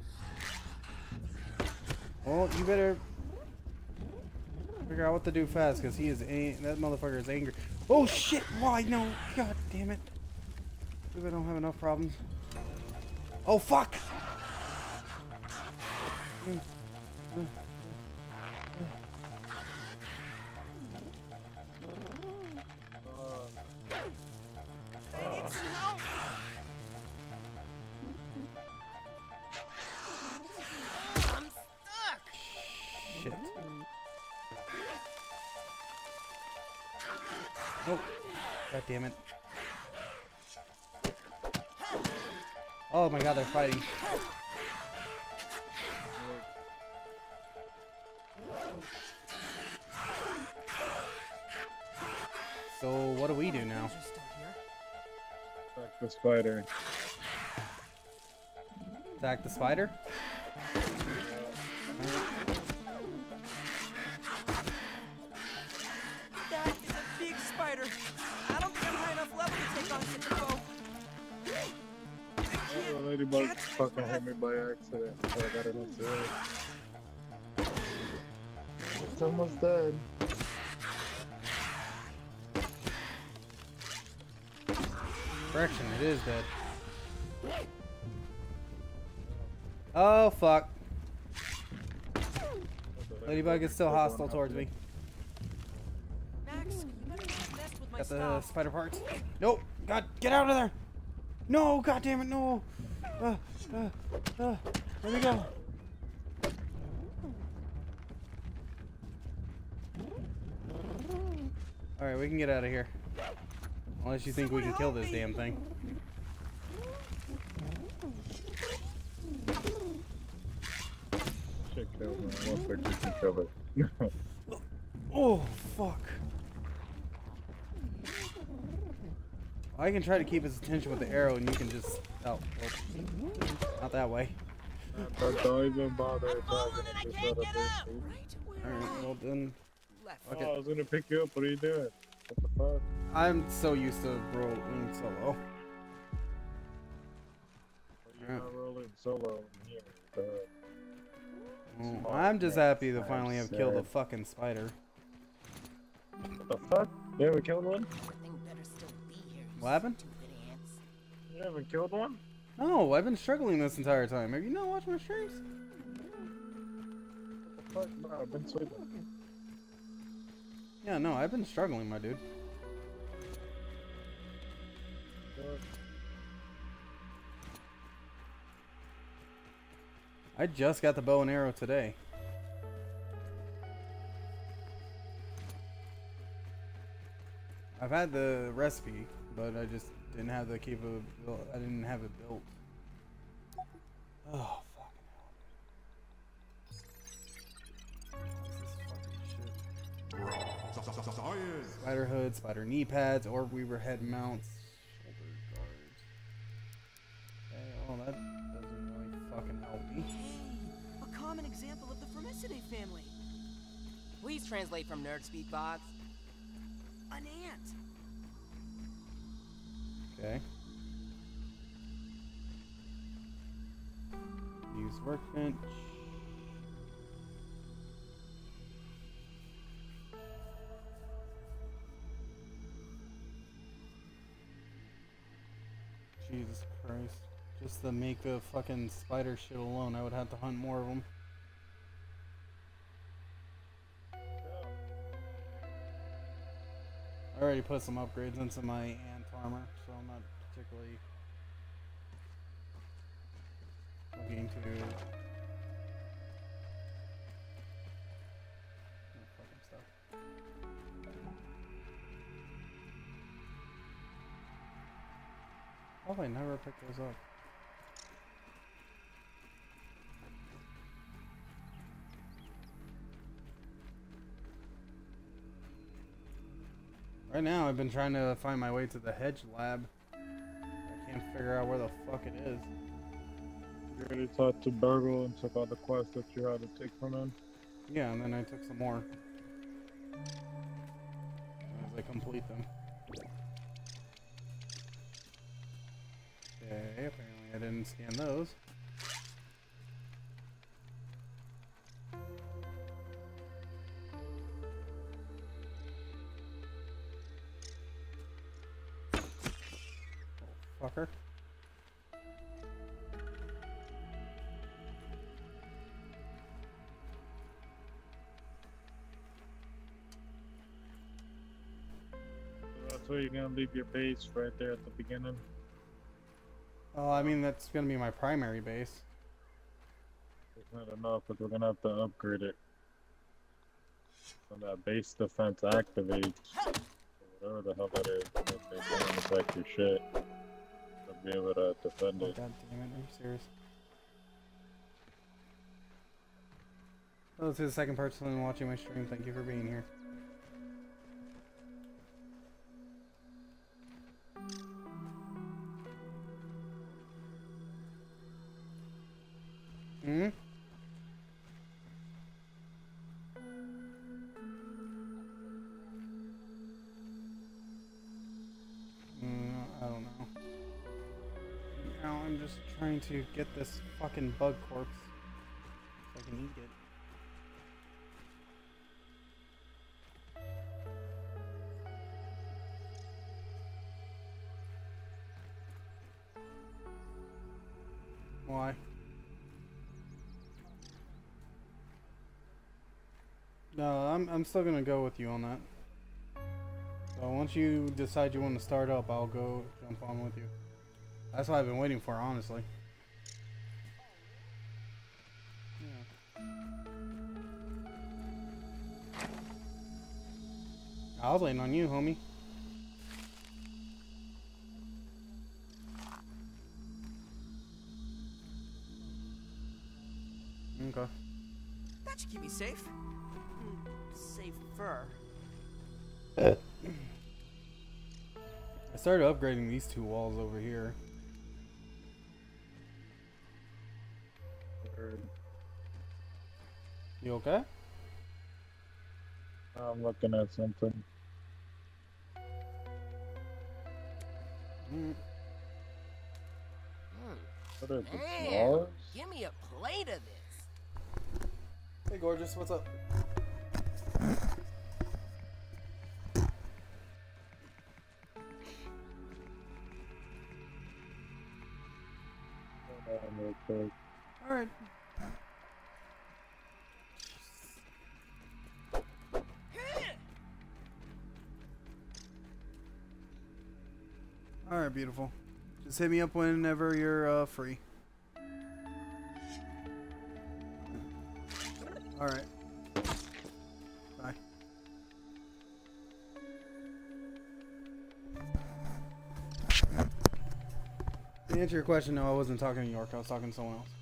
Well, you better figure out what to do fast, because he is a that motherfucker is angry. Oh shit! Why no? God damn it! Maybe I don't have enough problems. Oh fuck! Mm. Mm. I'm stuck! Shit. Oh, god damn it. Oh my god, they're fighting. So, what do we do now? You're still here? Attack the spider. Attack the spider? That is a big spider. I don't think I'm high enough level to take on such a foe. I Oh, can't the ladybug catch fucking my hit me by accident. So I got it instead. It's almost dead. Correction, it is dead. Oh fuck. Ladybug is still hostile towards me. Max, you better not mess with my Got the stuff. spider parts. Nope. God, get out of there. No, god damn it, no. Uh, uh, uh, where'd we go? Alright, we can get out of here. Unless you think we can kill this damn thing. Shit, kill me. I don't think you can kill it. Oh, fuck. I can try to keep his attention with the arrow and you can just... Oh, well, not that way. But don't even bother attacking falling and I it. Just can't let it get be. up. Right where Alright, I well then... left. Fuck Oh, I it. was gonna pick you up. What are you doing? What the fuck? I'm so used to rolling solo. You're not rolling solo in here. Uh, Well, I'm just happy to finally have killed a Sad. fucking spider. what the fuck? You haven't killed one? Everything better still be here, you What happened? stupid ants. You haven't killed one? No, I've been struggling this entire time. Have you not watched my streams? What the fuck? No, I've been sleeping. Yeah, no, I've been struggling, my dude. What? I just got the bow and arrow today. I've had the recipe, but I just didn't have the capability. I didn't have it built. Oh, fucking hell. What's this fucking shit? Spider hood, spider knee pads, orb weaver head mounts. Well, that doesn't really fucking help me. Hey, a common example of the Formicidae family. Please translate from nerd speak box. An ant. Okay. Use workbench. Jesus Christ. Just to make a fucking spider shit alone, I would have to hunt more of them. I already put some upgrades into my ant armor, so I'm not particularly looking to... Oh, fucking stuff. Oh, I never picked those up. Right now, I've been trying to find my way to the hedge lab. I can't figure out where the fuck it is. You already talked to Burgle and took all the quests that you had to take from him? Yeah, and then I took some more. As I complete them. Okay, apparently I didn't scan those. Oh, fucker. That's where you're gonna leave your base, right there at the beginning. Well, I mean, that's gonna be my primary base. It's not enough, because we're gonna have to upgrade it. So that base defense activates. Whatever the hell that is, and if they don't affect your shit, they'll be able to defend Oh, it. God damn it, are you serious? Hello to the second person watching my stream, thank you for being here. Hmm? Mm, I don't know. Now I'm just trying to get this fucking bug corpse so I can eat it. Why? No, I'm I'm still gonna go with you on that. So once you decide you want to start up, I'll go jump on with you. That's what I've been waiting for, honestly. Yeah. I was waiting on you, homie. Okay. That should keep me safe. Hmm, safer. I started upgrading these two walls over here. Third. You okay? I'm looking at something. Mm. Hmm. What is it? Damn. Mars? Give me a plate of this. Hey, gorgeous, what's up? Hold on real quick. Alright. Alright, beautiful. Just hit me up whenever you're uh, free. Alright. Bye. To answer your question, no, I wasn't talking to York. I was talking to someone else.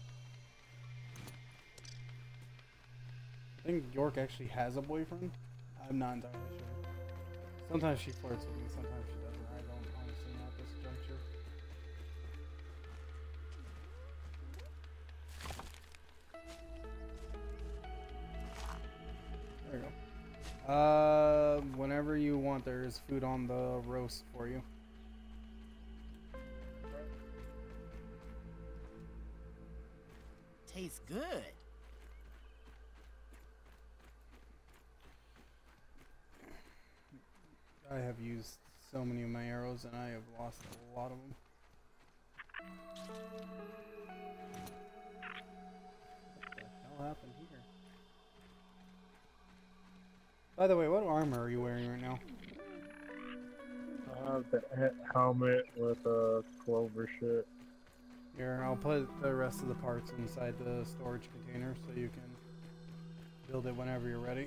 I think York actually has a boyfriend. I'm not entirely sure. Sometimes she flirts with me, sometimes she doesn't. I don't honestly know at this juncture. Uh, whenever you want, there's food on the roast for you. Tastes good. I have used so many of my arrows and I have lost a lot of them. What the hell happened here? By the way, what armor are you wearing right now? I have the he- helmet with a uh, clover shit. Here, I'll put the rest of the parts inside the storage container so you can build it whenever you're ready.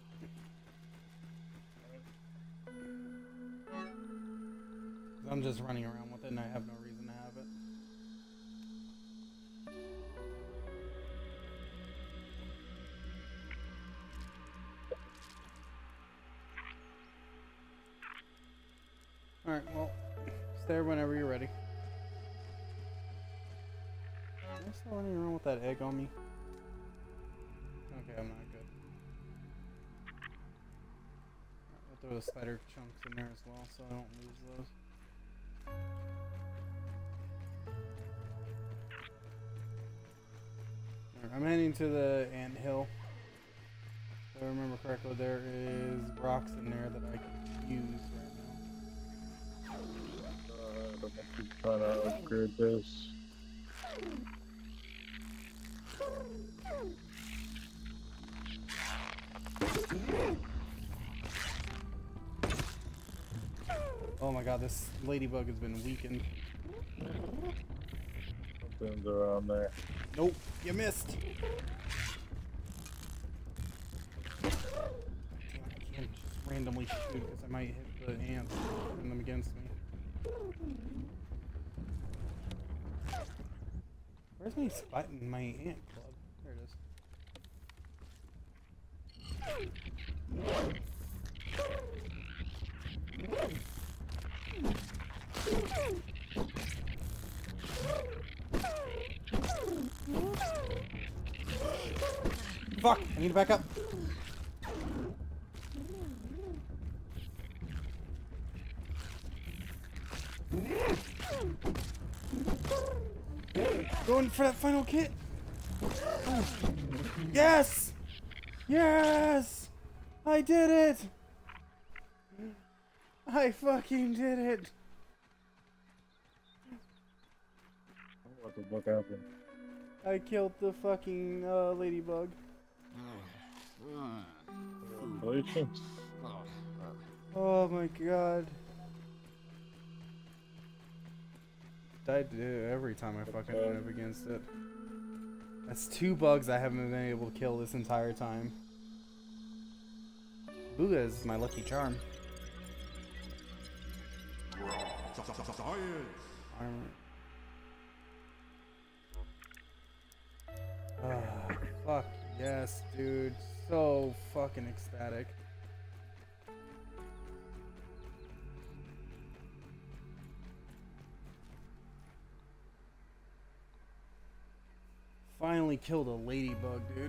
I'm just running around with it and I have no reason to have it. Alright, well, it's there whenever you're ready. Am I still running around with that egg on me? Okay, I'm not good. I'll throw the spider chunks in there as well so I don't lose those. Right, I'm heading to the ant hill. If I remember correctly, there is rocks in there that I can use right now. Uh, I'm actually trying to upgrade this. Oh my god, this ladybug has been weakened. Something's around there. Nope, you missed. I can't just randomly shoot because I might hit the ants and turn them against me. Where's my spot in my ant club? There it is. Fuck! I need to back up. Going for that final kit. Oh. Yes! Yes! I did it! I fucking did it! What the fuck happened? I killed the fucking uh, ladybug. Congratulations. Oh my god. Died to do every time I fucking went up against it. That's two bugs I haven't been able to kill this entire time. Booga is my lucky charm. Armor. Ah, fuck yes, dude. So fucking ecstatic. Finally killed a ladybug, dude.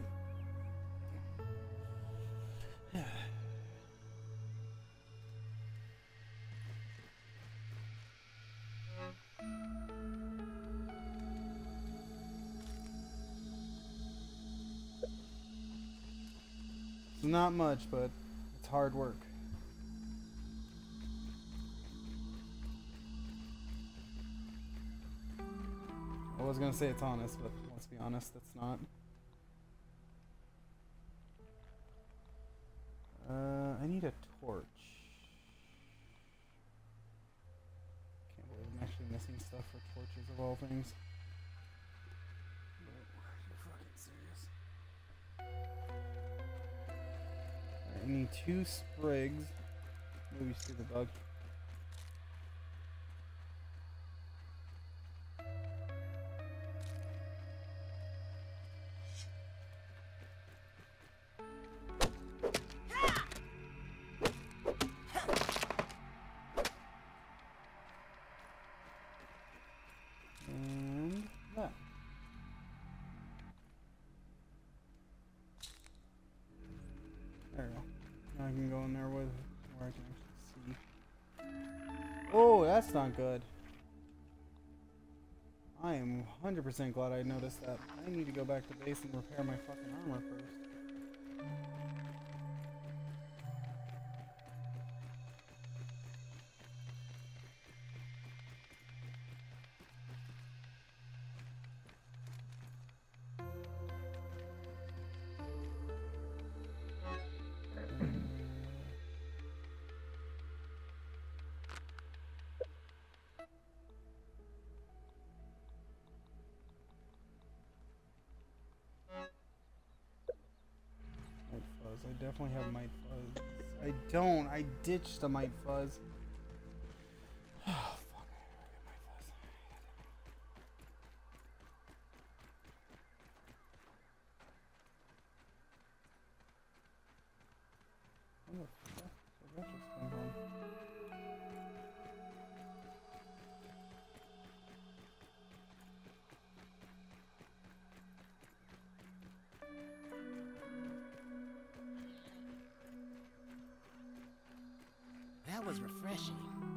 It's not much, but it's hard work. I was gonna say it's honest, but let's be honest, it's not. Uh, I need a torch. Can't believe I'm actually missing stuff for torches of all things. But you're fucking serious. I need two sprigs. Maybe see the bug. And that. There we go. Now I can that's not good. I am one hundred percent glad I noticed that. I need to go back to base and repair my fucking armor first. I definitely have Might Fuzz. I don't. I ditched the Might Fuzz. Oh, fuck. I gotta get Might Fuzz. Where the fuck did that just come from? That was refreshing.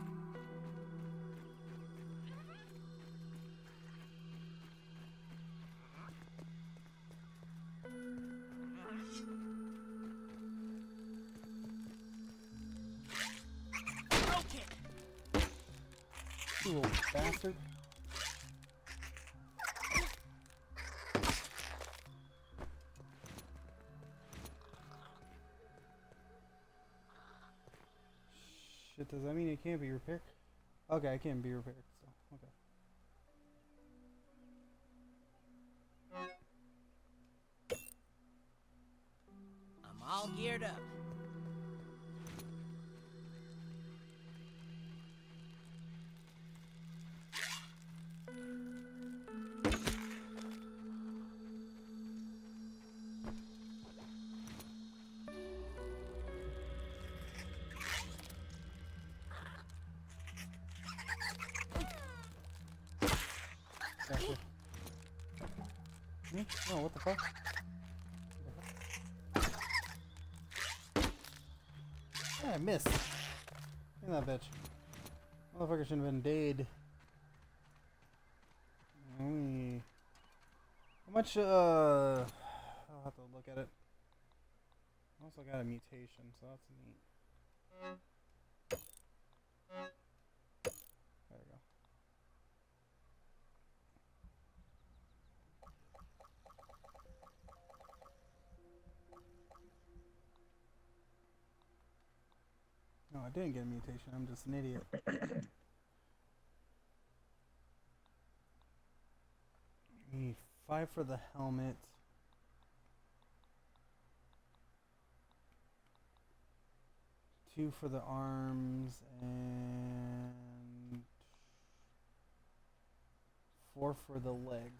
Okay. You little bastard. Shit, does that mean it can't be repaired? Okay, it can be repaired, so, okay. I'm all geared up. Gotcha. Hmm? Oh, what the fuck? Yeah, I missed. Look at that bitch. Motherfucker shouldn't have been dead. Mm. How much, uh... I'll have to look at it. I also got a mutation, so that's neat. There we go. No, I didn't get a mutation. I'm just an idiot. Need five for the helmet. Two for the arms and four for the legs.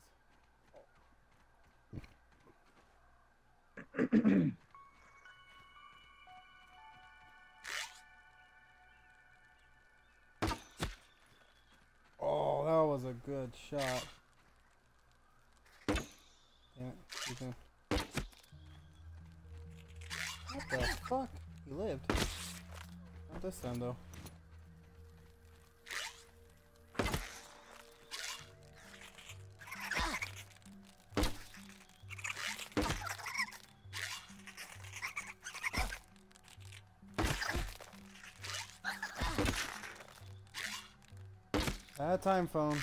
Oh, that was a good shot. Damn it. Too soon. What the fuck? He lived. Not this time, though. Bad time, phone.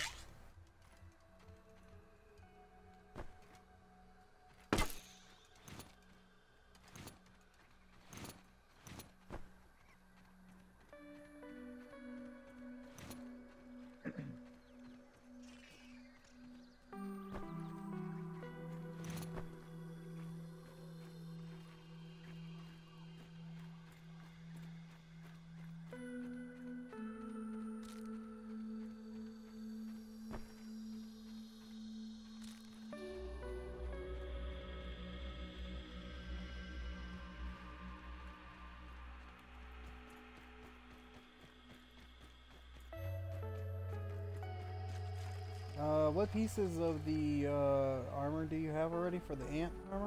Uh, what pieces of the uh, armor do you have already for the ant armor?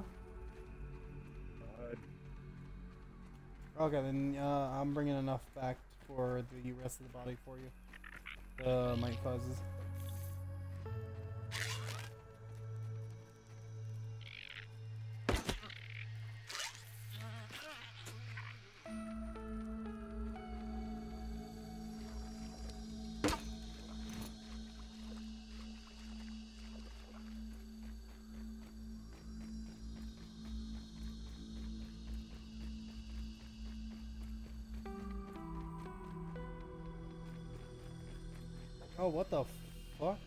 Uh, Okay, then uh, I'm bringing enough back for the rest of the body for you. the Might Fuzzes. Oh, what the fuck?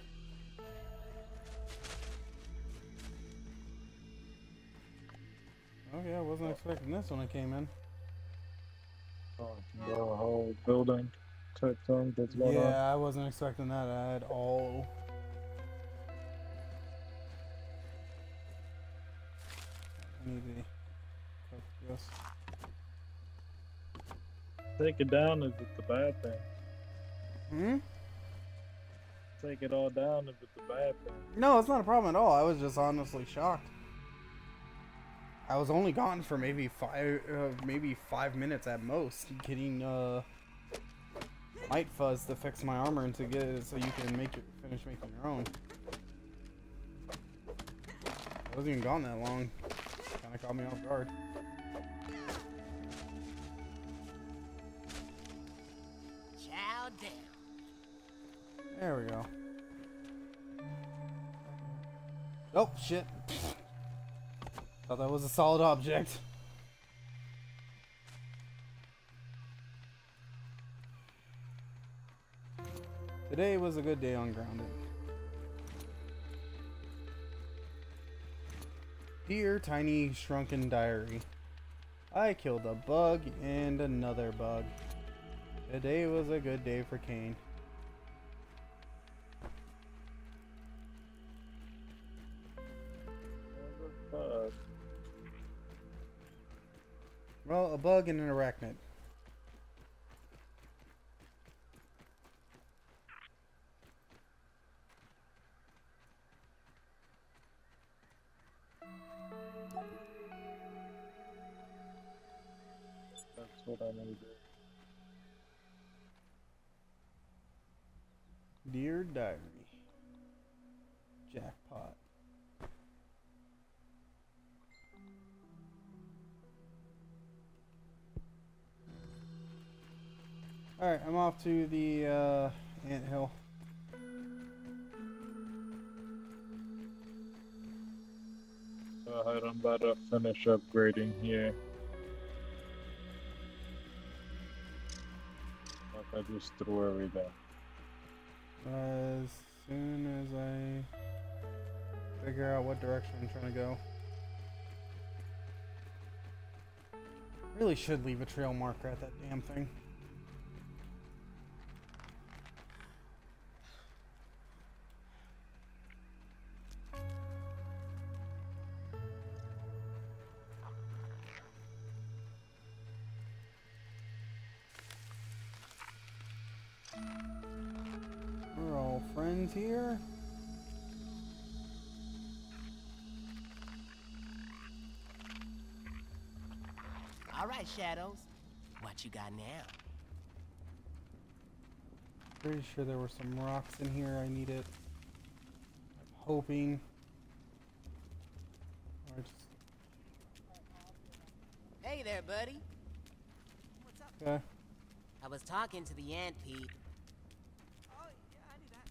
Okay, I wasn't expecting this when I came in. Oh, the whole building type thing that's going on. Yeah, I wasn't expecting that at all. I need to cook this. Take it down if it's the bad thing. Hmm? Take it all down if it's a bad thing. No, it's not a problem at all. I was just honestly shocked. I was only gone for maybe five, uh, maybe five minutes at most, getting uh, Might Fuzz to fix my armor and to get it so you can make it, finish making your own. I wasn't even gone that long. Kind of caught me off guard. Chow down. There we go. Oh, shit. Thought that was a solid object. Today was a good day on Grounded. Dear Tiny Shrunken Diary, I killed a bug and another bug. Today was a good day for Kane. Uh, Well, a bug and an arachnid. that's what I need to do. Dear Diary. Jackpot. Alright, I'm off to the uh, anthill. Alright, I'm about to finish upgrading here. Like I just threw everything. As soon as I figure out what direction I'm trying to go. Really should leave a trail marker at that damn thing. We're all friends here. All right, Shadows. What you got now? Pretty sure there were some rocks in here I needed. I'm hoping. Or just, Hey there, buddy. What's up? okay. I was talking to the ant, Pete. Oh, yeah, I knew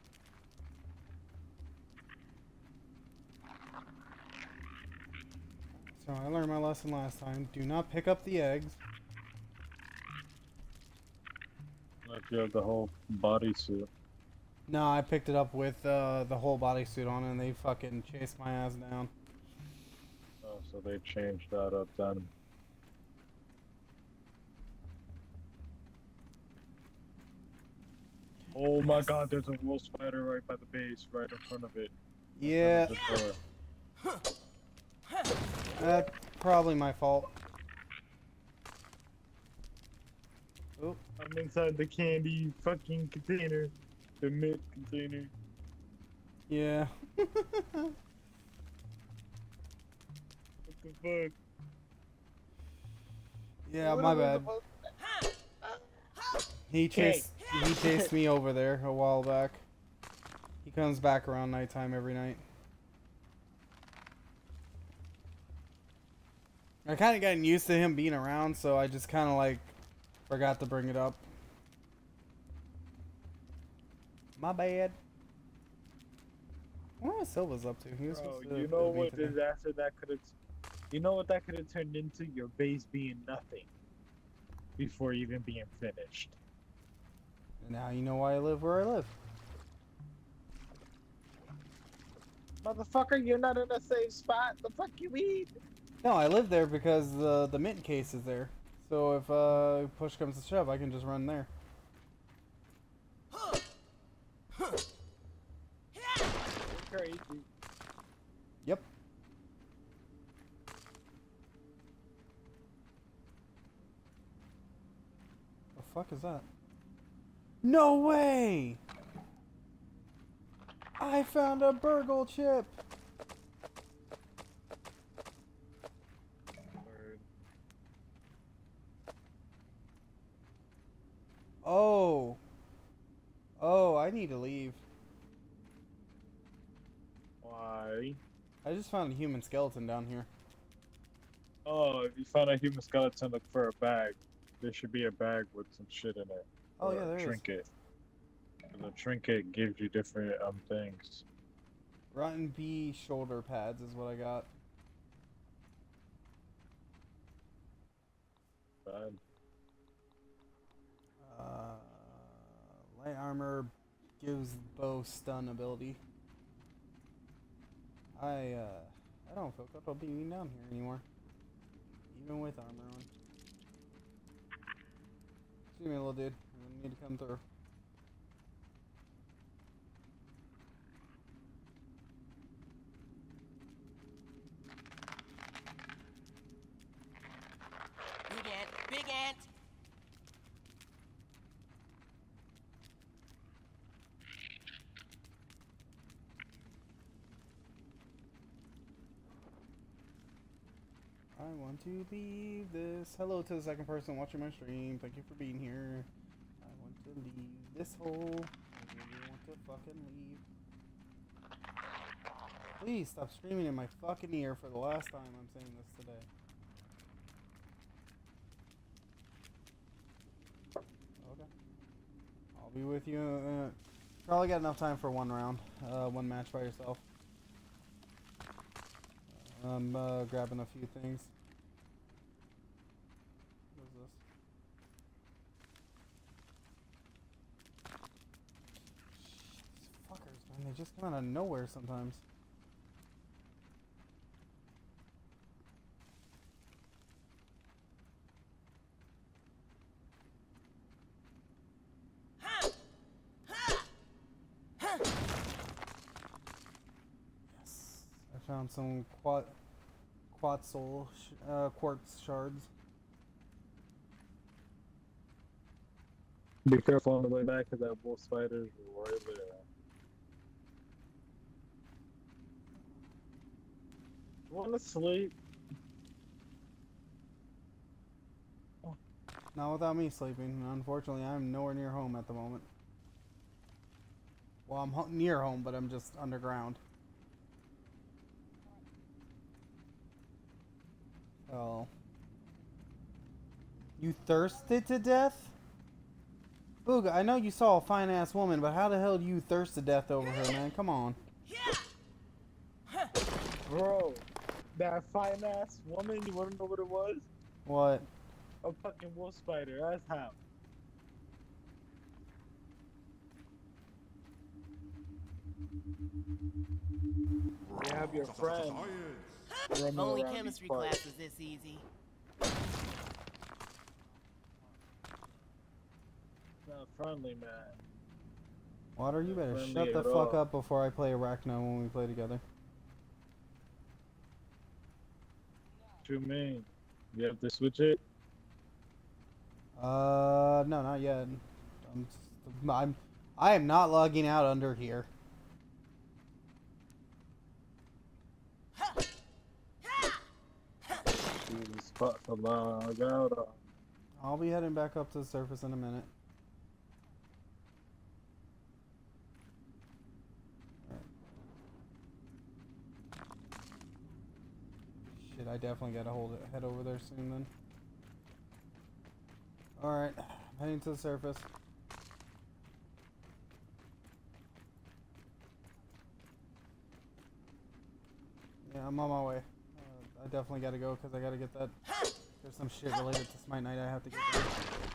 that. So I learned my lesson last time. Do not pick up the eggs. If you have the whole bodysuit. No, I picked it up with uh, the whole bodysuit on and they fucking chased my ass down. Oh, so they changed that up then. Oh my god, there's a wolf spider right by the base, right in front of it. Yeah, The door. that's probably my fault. Oh, I'm inside the candy fucking container. The mint container. yeah. What the fuck? Yeah, my bad. He chased. he chased me over there a while back. He comes back around nighttime every night. I kind of gotten used to him being around, so I just kind of like forgot to bring it up. My bad. I wonder what Silva's up to. He was Bro, supposed to you know be what today. disaster that could have... You know what that could have turned into? Your base being nothing. Before even being finished. Now you know why I live where I live. Motherfucker, you're not in a safe spot. The fuck you mean? No, I live there because the the mint case is there. So if uh, push comes to shove, I can just run there. Crazy. Yep. The fuck is that? No way! I found a burgle chip! Word. Oh. Oh, I need to leave. Why? I just found a human skeleton down here. Oh, if you found a human skeleton, look for a bag. There should be a bag with some shit in it. Oh, Or yeah, a there is. trinket. The trinket gives you different um things. Rotten bee shoulder pads is what I got. Bad. Uh, light armor gives bow stun ability. I uh, I don't feel comfortable being down here anymore, even with armor on. Excuse me, little dude. I need to come through. Big ant, big ant. I want to leave this. Hello to the second person watching my stream. Thank you for being here. I want to leave this hole. I really want to fucking leave. Please stop screaming in my fucking ear for the last time I'm saying this today. Okay. I'll be with you. Uh, probably got enough time for one round. Uh, one match by yourself. I'm uh, grabbing a few things. What is this? These fuckers, man, they just come out of nowhere sometimes. Yes, I found some quad. Quad soul, sh uh, quartz shards. Be careful on the way back, cause that wolf spider's right there. Wanna sleep? Not without me sleeping. Unfortunately, I'm nowhere near home at the moment. Well, I'm ho near home, but I'm just underground. Oh. You thirsted to death? Booga, I know you saw a fine ass woman, but how the hell do you thirst to death over her, man? Come on. Bro, that fine ass woman, you wanna know what it was? What? A fucking wolf spider, that's how. You have your friend running Only around chemistry these parts. class was this easy. Not friendly, man. Water, you better Friendly shut the at fuck all. up before I play Arachno when we play together. What you mean? You have to switch it? Uh, no, not yet. I'm, just, I'm, I am not logging out under here. See the spot to log out on. I'll be heading back up to the surface in a minute. I definitely gotta hold it, head over there soon then. Alright, heading to the surface. Yeah, I'm on my way. Uh, I definitely gotta go because I gotta get that. There's some shit related to Smite Night I have to get done.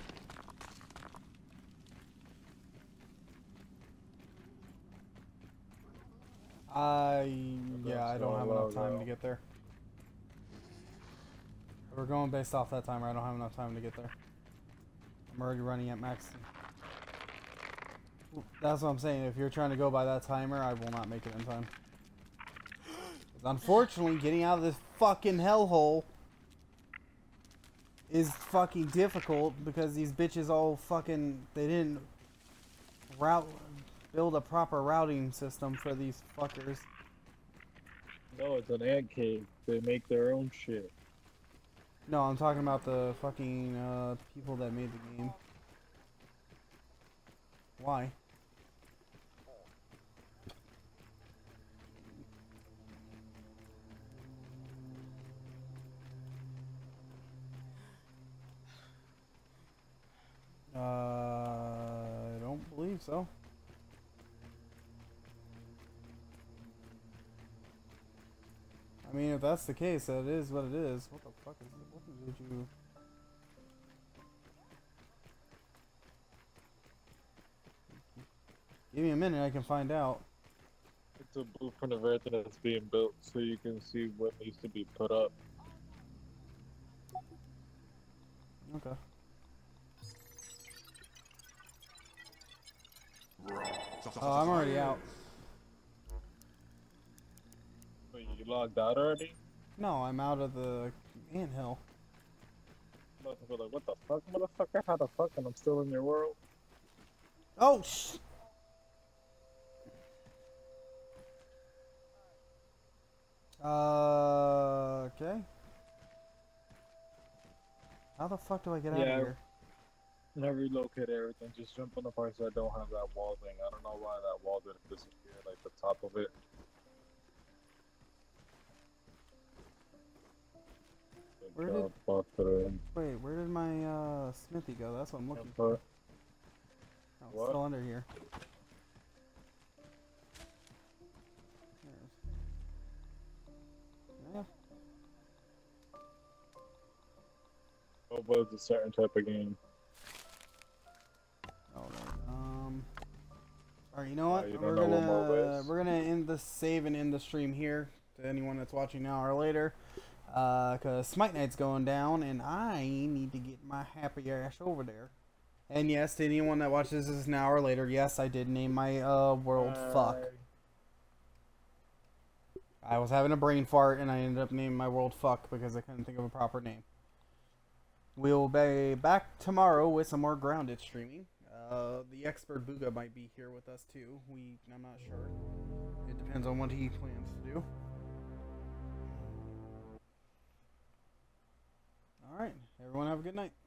I yeah, I don't have enough time to get there. We're going based off that timer. I don't have enough time to get there. I'm already running at max. That's what I'm saying. If you're trying to go by that timer, I will not make it in time. Unfortunately, getting out of this fucking hellhole is fucking difficult because these bitches all fucking they didn't route build a proper routing system for these fuckers. No, it's an ant cave. They make their own shit. No, I'm talking about the fucking uh, people that made the game. Why? Uh, I don't believe so. I mean, if that's the case, that is what it is. What the fuck is it? What did you... Give me a minute, I can find out. It's a blueprint of everything that's being built so you can see what needs to be put up. Okay. Oh, I'm already out. Wait, you logged out already? No, I'm out of the anthill. Motherfucker, like, what the fuck, motherfucker? How the fuck? And I'm still in your world? Oh, sh! Uh, okay. How the fuck do I get out Yeah, of here? And I relocated everything. Just jump on the parts that don't have that wall thing. I don't know why that wall didn't disappear, like the top of it. Where did... Did... Wait, where did my uh, smithy go? That's what I'm looking for. Oh, it's What? still under here. Yeah. What was a certain type of game? Alright, um... Alright, you know what? Uh, you we're don't know what gonna MOBA is. we're gonna end the save and end the stream here to anyone that's watching now or later. Uh, cause Smite Night's going down and I need to get my happy ass over there. And yes, to anyone that watches this now or later, yes, I did name my uh world Uh, fuck. I was having a brain fart and I ended up naming my world fuck because I couldn't think of a proper name. We'll be back tomorrow with some more grounded streaming. Uh, the expert Booga might be here with us too. We, I'm not sure. It depends on what he plans to do. Alright, everyone have a good night.